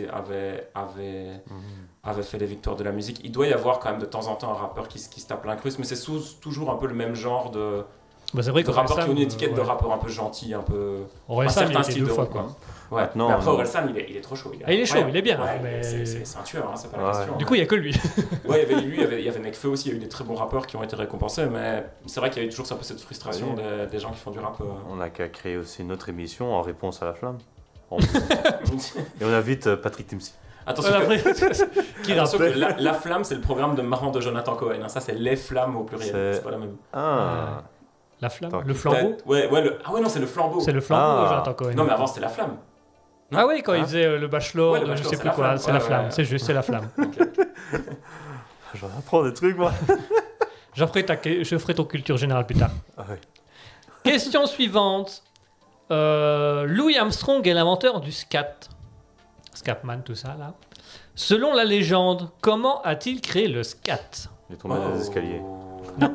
avait fait les victoires de la musique. Il doit y avoir quand même de temps en temps un rappeur qui se tape l'incruste, mais c'est toujours un peu le même genre de, c'est vrai de rappeur qui a une étiquette de rappeur un peu gentil, un peu. Orelsan, certain il était style deux de fois, rock, quoi. Ouais. Maintenant, mais après, Orelsan, il est trop chaud. Il est chaud, il est bien. Ouais, mais... c'est un tueur, hein, c'est pas la question. Du coup, il n'y a que lui. Ouais, il y avait Nekfeu aussi, il y a eu des très bons rappeurs qui ont été récompensés, mais c'est vrai qu'il y a eu toujours un peu cette frustration des gens qui font du rap. On n'a qu'à créer aussi une autre émission en réponse à la flamme. Et on invite Patrick Timsit. Attention, que la flamme, c'est le programme de marrant de Jonathan Cohen. Hein. Ça, c'est les flammes au pluriel. C'est pas la même. La flamme, le flambeau. Ah ouais, non, c'est le flambeau. C'est le flambeau de Jonathan Cohen. Non, mais avant, c'était la flamme. Non. Ah oui, quand il faisait le bachelor, je sais plus quoi, c'est la flamme. C'est juste, c'est la flamme. J'en apprends des trucs, moi. Je ferai ton culture générale plus tard. Question suivante. Louis Armstrong est l'inventeur du scat. Scatman, tout ça, là. Selon la légende, comment a-t-il créé le scat? Il est tombé dans les escaliers. Non.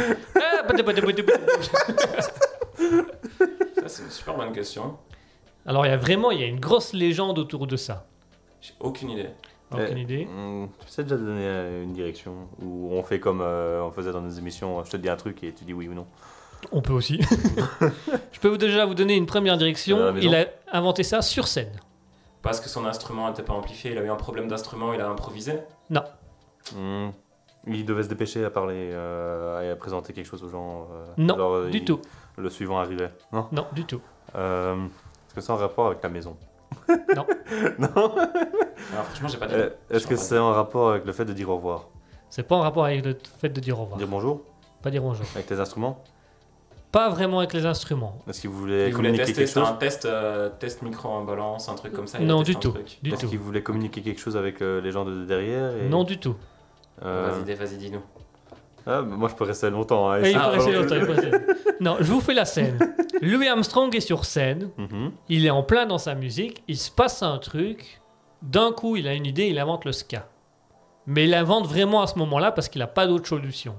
Ça, c'est une super bonne question. Alors, il y a une grosse légende autour de ça. J'ai aucune idée. Aucune idée. Tu sais déjà donner une direction où on fait comme on faisait dans nos émissions, je te dis un truc et tu dis oui ou non. On peut aussi. Je peux déjà vous donner une première direction. Il a inventé ça sur scène. Parce que son instrument n'était pas amplifié, il a eu un problème d'instrument, il a improvisé? Non. Il devait se dépêcher à parler et à présenter quelque chose aux gens. Non, alors, du tout. Le suivant arrivait. Non, non, du tout. Est-ce que c'est en rapport avec la maison? Non. Non. Alors, franchement, j'ai pas dit. Est-ce que c'est en rapport avec le fait de dire au revoir? C'est pas en rapport avec le fait de dire au revoir. Dire bonjour? Pas dire bonjour. Avec les instruments? Pas vraiment avec les instruments. Est-ce qu'il voulait communiquer quelque chose? Un test micro-imbalance, un truc comme ça? Non, du tout. Est-ce qu'il voulait communiquer quelque chose avec les gens de derrière Non, du tout. Vas-y, dis-nous. Moi, je peux rester longtemps. Hein, il faut rester longtemps. Non, je vous fais la scène. Louis Armstrong est sur scène. Il est en plein dans sa musique. Il se passe un truc. D'un coup, il a une idée. Il invente le ska. Mais il invente vraiment à ce moment-là parce qu'il n'a pas d'autre solution.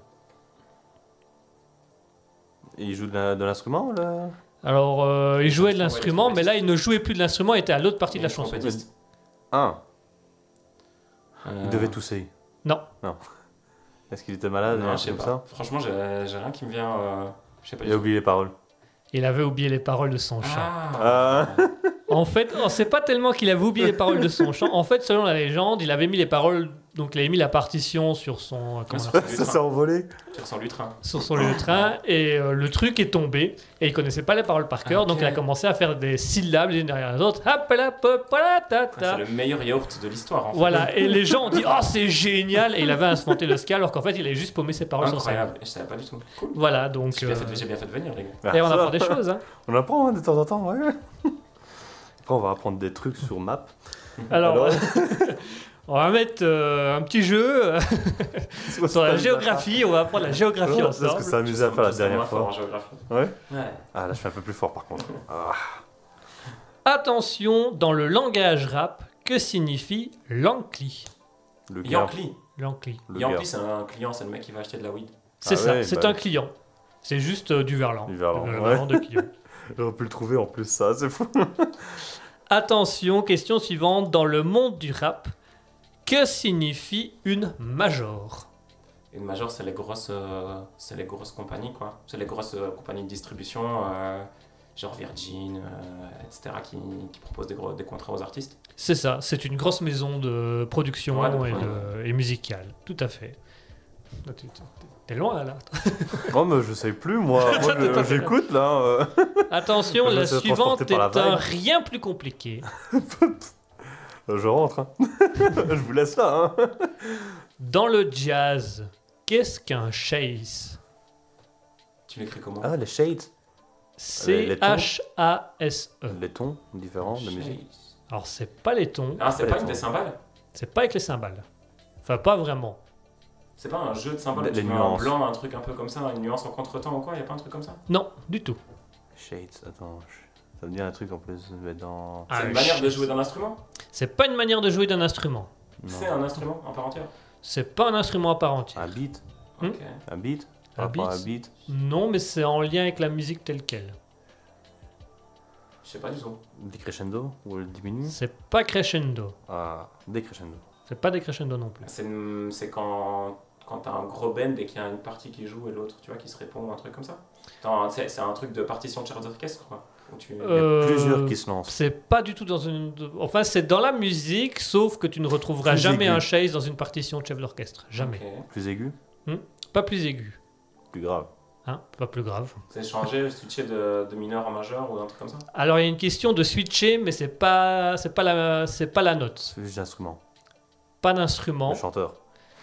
Il joue de l'instrument là? Alors, il jouait de l'instrument, mais là, il ne jouait plus de l'instrument, il était à l'autre partie de la chanson. Il devait tousser? Non. Est-ce qu'il était malade? Non, je sais pas. Ça Franchement, j'ai rien qui me vient. Je sais pas. Il a oublié les paroles. Il avait oublié les paroles de son chant. En fait, c'est pas tellement qu'il avait oublié les paroles de son chant. En fait, selon la légende, il avait mis les paroles. Donc, il avait mis la partition sur son. Ça s'est envolé. Sur son lutrin. Sur son lutrin. Et le truc est tombé. Et il connaissait pas les paroles par cœur. Donc, il a commencé à faire des syllabes les unes derrière les autres. C'est le meilleur yaourt de l'histoire. En fait. Voilà. Et les gens ont dit, oh, c'est génial. Et il avait inventé le ska, alors qu'en fait, il avait juste paumé ses paroles sur scène. Incroyable. Je savais pas du tout. Cool. Voilà. Donc. J'ai bien fait de venir, les gars. Et on apprend des choses. Hein. On apprend de temps en temps, ouais. Après, on va apprendre des trucs sur map. Alors... On va mettre un petit jeu sur la géographie. On va apprendre la géographie ensemble. C'est ce que ça amusait à faire la dernière fois. En géographie. Ouais. Ah, là, je fais un peu plus fort par contre. Attention, dans le langage rap, que signifie Yankee? Yankee. Yankee, c'est un client, c'est le mec qui va acheter de la weed. C'est ça, c'est un client. C'est juste du verlan. Du verlan, de client. J'aurais pu le trouver en plus, ça, c'est fou. Attention, question suivante. Dans le monde du rap, que signifie une major? Une major, c'est les grosses compagnies, quoi. C'est les grosses compagnies de distribution, genre Virgin, etc., qui proposent des contrats aux artistes. C'est ça, c'est une grosse maison de production et musicale, tout à fait. T'es loin, là. Non, mais je sais plus, moi. Moi, j'écoute, là. Attention, la suivante est un rien plus compliqué. Je rentre. Hein. Je vous laisse là. Hein. Dans le jazz, qu'est-ce qu'un chase? Tu l'écris comment? Ah, les shades. C-H-A-S-E. Les tons différents de musique. Alors, c'est pas les tons. Ah, c'est pas une des cymbales? C'est pas avec les cymbales. Enfin, pas vraiment. C'est pas un jeu de cymbales? Tu mets un blanc, un truc un peu comme ça, une nuance en contre-temps ou quoi? Y'a pas un truc comme ça? Non, du tout. Shades, attends. Ça me dit un truc en plus. C'est une manière de jouer d'un instrument? C'est pas une manière de jouer d'un instrument. C'est un instrument en part entière? C'est pas un instrument à part entière. Un beat. Ok. Un beat. Un Rapport à beat. un beat. Non, mais c'est en lien avec la musique telle qu'elle. Je sais pas du tout. Décrescendo ou le diminue. C'est pas crescendo. Ah, décrescendo. C'est pas décrescendo non plus. C'est quand t'as un gros band et qu'il y a une partie qui joue et l'autre, tu vois, qui se répond ou un truc comme ça. C'est un truc de partition de chef d'orchestre, quoi. Où tu... Il y a plusieurs qui se lancent. C'est pas du tout dans une. Enfin, c'est dans la musique, sauf que tu ne retrouveras Plus jamais aigu. un chase dans une partition de chef d'orchestre. Jamais. Ok. Plus aigu, Pas plus aigu. plus grave. Hein, pas plus grave. C'est changer, switcher de mineur en majeur ou un truc comme ça. Alors, il y a une question de switcher, mais c'est pas la note. C'est juste d'instrument. Pas d'instrument. Le chanteur.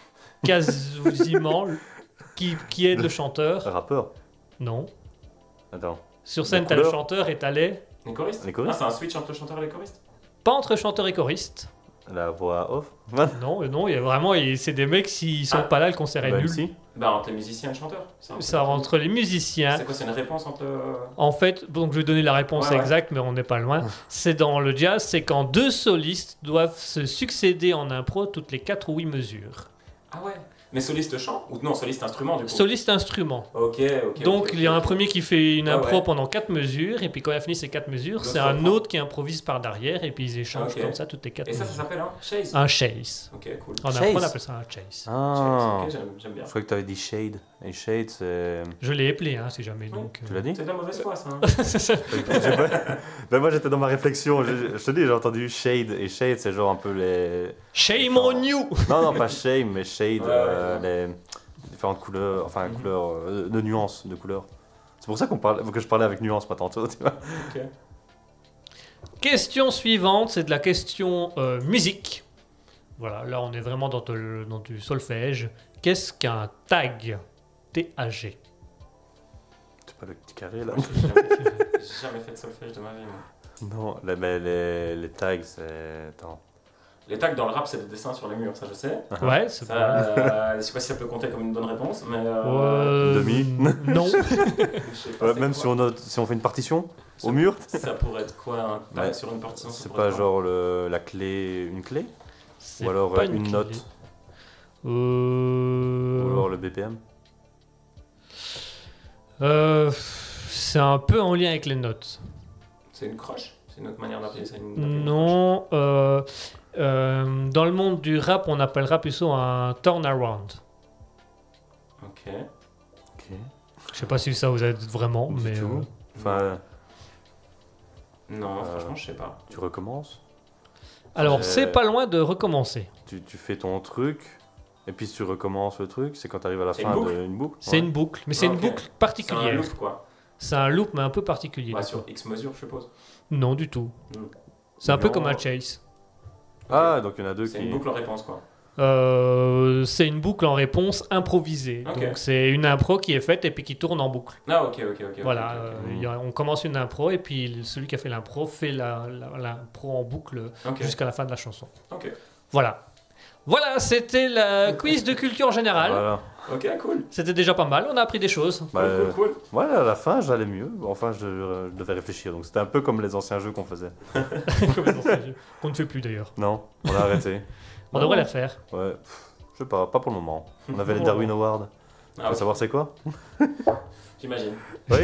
Quasiment. Qui aide le chanteur? Le rappeur. Non. Attends. Sur scène, La t'as le couleur. chanteur et t'as les. Les choristes. Les choristes. Ah, c'est un switch entre le chanteur et les choristes. Pas entre chanteur et choriste. La voix off. Non, il y a vraiment. C'est des mecs, s'ils sont pas là, le concert est Bah, nul. MC. Bah, entre les musiciens et le chanteur. Ça entre les musiciens. C'est quoi, c'est une réponse entre. En fait, donc je vais donner la réponse Ouais, ouais. exacte, mais on n'est pas loin. C'est dans le jazz, c'est quand deux solistes doivent se succéder en impro toutes les 4 ou 8 mesures. Ah ouais. Mais soliste chant ou non, soliste instrument du coup. Soliste instrument. Ok, ok. Donc ok, il y a un ok. premier qui fait une Ah impro ouais. pendant 4 mesures, et puis quand il a fini ces 4 mesures, L'autre c'est un reprend. autre qui improvise par derrière, et puis ils échangent Ok. comme ça toutes les 4 Et ça mesures. s'appelle un chase. Un chase. Ok, cool. En Chase. impro, on appelle ça un chase. Ah. Ok, j'aime bien. Je crois que tu avais dit shade. Et shade, c'est. Je l'ai appelé, hein, si jamais. Donc, Tu l'as dit C'est de la mauvaise foi, ça. Hein. Ben moi j'étais dans ma réflexion. Je te dis, j'ai entendu shade. Et shade, c'est genre un peu les. Shame on you! Non, pas shame, mais shade. Ouais, les différentes couleurs. Enfin, couleurs. De nuances de couleurs. C'est pour ça que je parlais avec nuance, pas tantôt. Tu vois. Ok. Question suivante, c'est de la question musique. Voilà, là on est vraiment dans du solfège. Qu'est-ce qu'un tag? T-A-G. C'est pas le petit carré là. J'ai jamais fait de solfège de ma vie, moi. Non, les tags, c'est. Attends. Les tags dans le rap, c'est des dessins sur les murs, ça je sais. Ouais, c'est Ça, pas. je sais pas si ça peut compter comme une bonne réponse, mais. Demi. Non. Je sais pas, c'est Même quoi. si on fait une partition au mur, Ça pourrait être quoi un tag Ouais. sur une partition? ça c'est pourrait pas être genre la clé, une clé C'est ou alors pas une clé. note ou Euh... alors le BPM. C'est un peu en lien avec les notes. C'est une croche? C'est une autre manière d'appeler ça une Non. Dans le monde du rap, on appellera plutôt un turnaround. Ok. Ok. Je sais pas si ça vous aide vraiment, Du mais. tout. Enfin, Non, franchement, je sais pas. tu recommences. Alors, c'est pas loin de recommencer. Tu fais ton truc et puis tu recommences le truc. C'est quand tu arrives à la C'est fin une boucle d'une boucle. C'est Ouais. une boucle, mais c'est Ah, une ok. boucle C'est un particulière. loop, quoi. C'est un loop, mais un peu particulier. Ouais, sur X mesure, je suppose. Non, du tout. Mm. C'est un peu Non. comme un chase. Ah, donc il y en a deux C'est qui. une boucle en réponse, quoi. C'est une boucle en réponse improvisée. Ok. Donc c'est une impro qui est faite et puis qui tourne en boucle. Ah, ok, ok, ok. Voilà, ok, ok. on commence une impro et puis celui qui a fait l'impro fait l'impro en boucle Ok. jusqu'à la fin de la chanson. Ok. Voilà. Voilà, c'était la quiz de culture générale. Voilà. Ok, cool. C'était déjà pas mal, on a appris des choses. Bah, Cool, cool, cool. ouais, à la fin, j'allais mieux. Enfin, je devais réfléchir. Donc c'était un peu comme les anciens jeux qu'on faisait. Comme les anciens jeux. Qu'on ne fait plus d'ailleurs. Non, on a arrêté. On devrait les refaire. Ouais, je sais pas pour le moment. On avait les Pour Darwin le Awards. Tu Ah, veux ouais. savoir c'est quoi? J'imagine. Oui.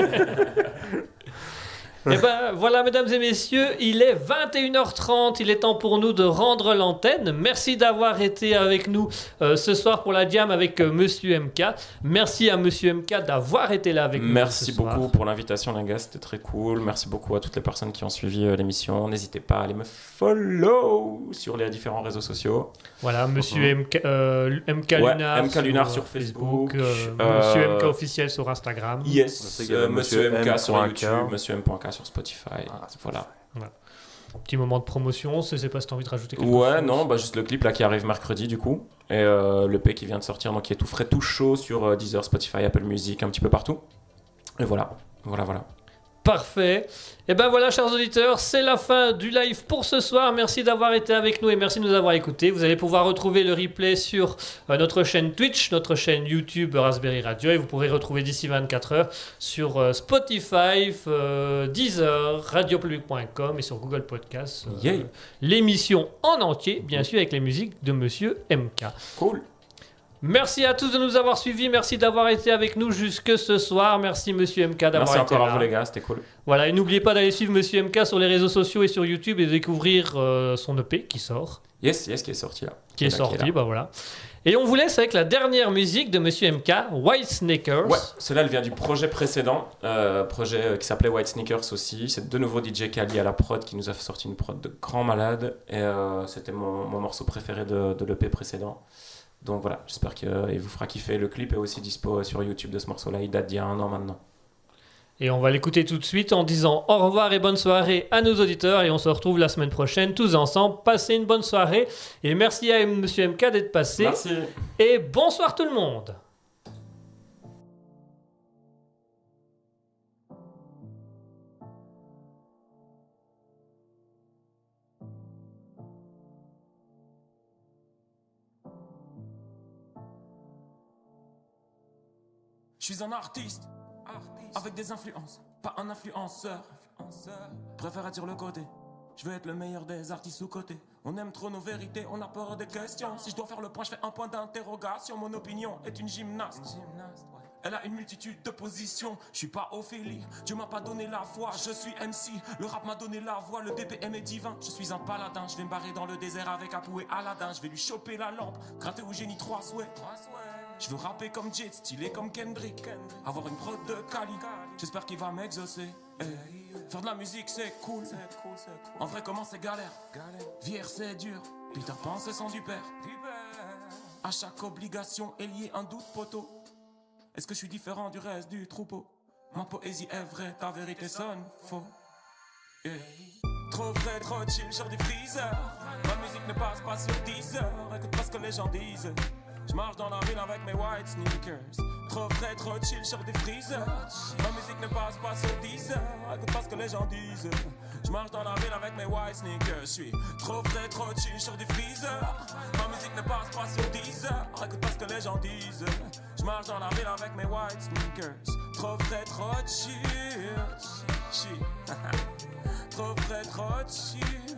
Et ben voilà, mesdames et messieurs, il est 21h30, il est temps pour nous de rendre l'antenne. Merci d'avoir été avec nous ce soir pour la jam avec Monsieur MK. Merci à Monsieur MK d'avoir été là avec nous. Merci ce soir. beaucoup pour l'invitation, les gars. C'était très cool. Merci beaucoup à toutes les personnes qui ont suivi l'émission. N'hésitez pas à aller me follow sur les différents réseaux sociaux. Voilà, Monsieur MK, MK Ouais, Lunar, MK Lunar sur Facebook, Monsieur MK officiel sur Instagram. Je Yes, sais qu'il y avait Monsieur Monsieur MK sur M.K. YouTube, Monsieur M.K sur Spotify. Voilà. Petit moment de promotion, je sais pas si tu as envie de rajouter quelque chose. Ouais, non, bah juste le clip là qui arrive mercredi du coup. Et le P qui vient de sortir, donc qui est tout frais, tout chaud sur Deezer, Spotify, Apple Music, un petit peu partout. Et voilà. Parfait. Et ben voilà, chers auditeurs, c'est la fin du live pour ce soir. Merci d'avoir été avec nous et merci de nous avoir écoutés. Vous allez pouvoir retrouver le replay sur notre chaîne Twitch, notre chaîne YouTube Raspberry Radio, et vous pourrez retrouver d'ici 24 heures sur Spotify, Deezer, radiopublic.com et sur Google Podcasts l'émission en entier, bien sûr avec les musiques de Monsieur MK. Cool. Merci à tous de nous avoir suivis, merci d'avoir été avec nous jusque ce soir, merci Monsieur MK d'avoir été là. Merci encore à vous les gars, c'était cool. Voilà, et n'oubliez pas d'aller suivre Monsieur MK sur les réseaux sociaux et sur YouTube et de découvrir son EP qui sort. Yes, qui est sorti là. Qui est sorti, bah voilà. Et on vous laisse avec la dernière musique de Monsieur MK, White Sneakers. Ouais, celle-là elle vient du projet précédent, projet qui s'appelait White Sneakers aussi. C'est de nouveau DJ Kali à la prod qui nous a fait sortir une prod de grand malade. Et c'était mon morceau préféré de l'EP précédent. Donc voilà, j'espère qu'il vous fera kiffer. Le clip est aussi dispo sur YouTube de ce morceau-là. Il date d'il y a 1 an maintenant. Et on va l'écouter tout de suite en disant au revoir et bonne soirée à nos auditeurs. Et on se retrouve la semaine prochaine tous ensemble. Passez une bonne soirée. Et merci à Monsieur MK d'être passé. Merci. Et bonsoir tout le monde. Je suis un artiste, avec des influences, pas un influenceur. Préfère attirer le côté. Je veux être le meilleur des artistes sous-côté. On aime trop nos vérités, on a peur des questions. Si je dois faire le point, je fais un point d'interrogation. Mon opinion est une gymnaste. Elle a une multitude de positions. Je suis pas Ophélie, Dieu m'a pas donné la foi. Je suis MC, le rap m'a donné la voix. Le BPM est divin, je suis un paladin. Je vais me barrer dans le désert avec Apu et Aladdin. Je vais lui choper la lampe, gratter au génie 3 souhaits. Je veux rapper comme Jet, stylé comme Kendrick. Avoir une prod de Kali, j'espère qu'il va m'exaucer. Faire de la musique c'est cool. En vrai comment c'est galère. Vieille c'est dur, Peter Pan c'est sans du père. À chaque obligation est lié un doute poteau. Est-ce que je suis différent du reste du troupeau? Ma poésie est vraie, ta vérité sonne faux. Trop vrai, trop chill sur du freezer. Ma musique ne passe pas sur 10 heures. Écoute pas ce que les gens disent. Je marche dans la ville avec mes white sneakers. Trop frais, trop chill sur des freezers. Ma musique ne passe pas sur 10 heures. Écoute pas ce que les gens disent. Je marche dans la ville avec mes white sneakers. Je suis trop frais, trop chill sur des freezers. Ma musique ne passe pas sur 10 heures. Écoute pas ce que les gens disent. Je marche dans la ville avec mes white sneakers. Trop frais, trop chill. Trop frais, trop chill.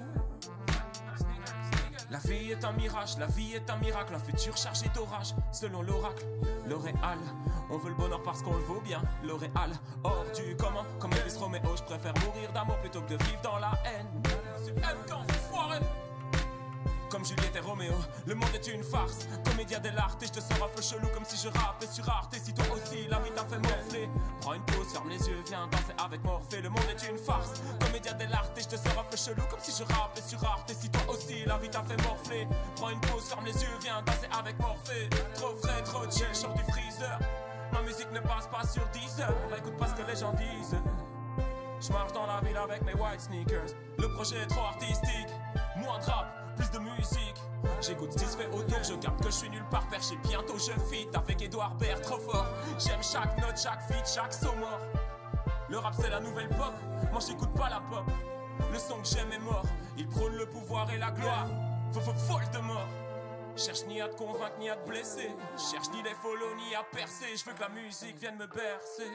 La vie est un mirage, la vie est un miracle, un futur chargé d'orage, selon l'oracle. L'Oréal, on veut le bonheur parce qu'on le vaut bien. L'Oréal, hors du commun, comme Elvis Roméo, je préfère mourir d'amour plutôt que de vivre dans la haine. C'est MK, foiré. Comme Juliette et Roméo, le monde est une farce. Comédia dell'arte, et je te sors un feu chelou comme si je rappais sur Arte. Et si toi aussi la vie t'a fait morfler, prends une pause, ferme les yeux, viens danser avec Morphée. Le monde est une farce. Comédia dell'arte, et je te sors un feu chelou comme si je rappais sur Arte. Et si toi aussi la vie t'a fait morfler, prends une pause, ferme les yeux, viens danser avec Morphée. Trop frais, trop chill, sors du freezer. Ma musique ne passe pas sur 10 heures. Écoute pas ce que les gens disent. Je marche dans la ville avec mes white sneakers. Le projet est trop artistique. Moins de rap, plus de musique. J'écoute ce qui se fait autour, je capte que je suis nulle part perché. Bientôt je fit avec Edouard Baird, trop fort. J'aime chaque note, chaque feat, chaque saut mort. Le rap c'est la nouvelle pop, moi j'écoute pas la pop. Le son que j'aime est mort, il prône le pouvoir et la gloire. Folle de mort. Cherche ni à te convaincre ni à te blesser. Cherche ni les follow ni à percer. Je veux que la musique vienne me bercer.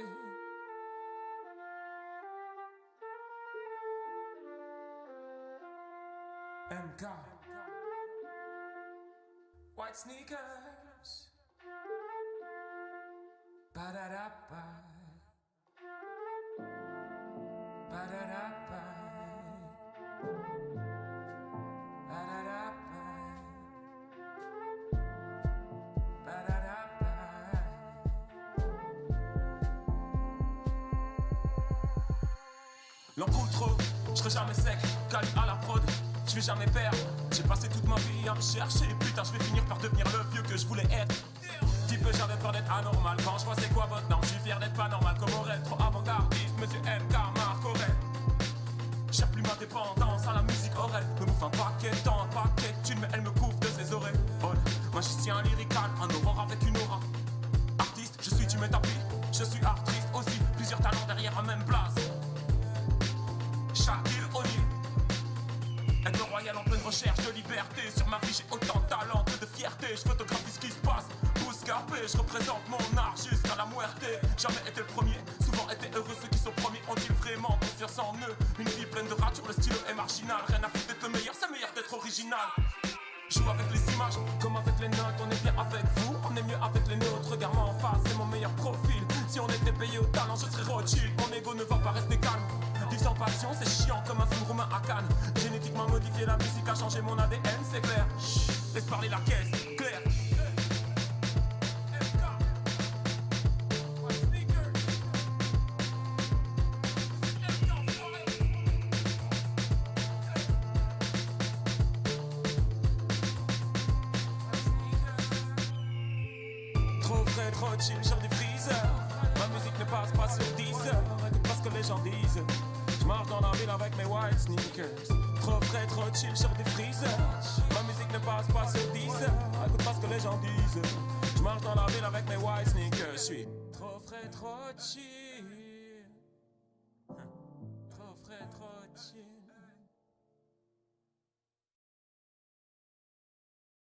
MK White sneakers Ba-da-da-ba Ba-da-da-ba Ba-da-da-ba Ba-da-da-ba L'en coule trop, je serai jamais sec, calme à la prod. Je vais jamais perdre, j'ai passé toute ma vie à me chercher. Putain je vais finir par devenir le vieux que je voulais être. Petit peu j'avais peur d'être anormal. Quand je vois c'est quoi votre nom, je suis fier d'être pas normal. Comme Aurel, trop avant-gardiste, monsieur MK, Marc Aurel. J'ai plus ma dépendance à la musique Aurel. Me bouffe un paquet de temps, un paquet de thunes, mais elle me couvre de ses oreilles. Magicien lyrical, un aurore avec une aura. Artiste, je suis, tu me tapis. Je suis artiste aussi, plusieurs talents derrière un même blaze. Aigle royal en pleine recherche de liberté. Sur ma vie j'ai autant de talent que de fierté. Je photographie ce qui se passe, pouce carpé. Je représente mon art jusqu'à la muerte. Jamais été le premier, souvent été heureux. Ceux qui sont premiers ont-ils vraiment confiance en eux? Une vie pleine de ratures, le stylo est marginal. Rien à foutre d'être le meilleur, c'est meilleur d'être original. Joue avec les images, comme avec les notes. On est bien avec vous, on est mieux avec les nôtres. Regarde-moi en face, c'est mon meilleur profil. Si on était payé au talent, je serais Rothschild. Mon ego ne va pas rester calme. Vivre sans passion, c'est chiant comme un film roumain à Cannes. Génétiquement modifié, la musique a changé mon ADN, c'est clair. Chut, laisse parler la caisse, clair. Trop chill, genre des freezers. Ma musique ne passe pas sur 10 heures. Écoute pas ce que les gens disent. Je marche dans la ville avec mes white sneakers. Trop frais, trop chill, genre des freezers. Ma musique ne passe pas sur 10 heures. Écoute pas ce que les gens disent. Je marche dans la ville avec mes white sneakers. Je suis trop frais, trop chill.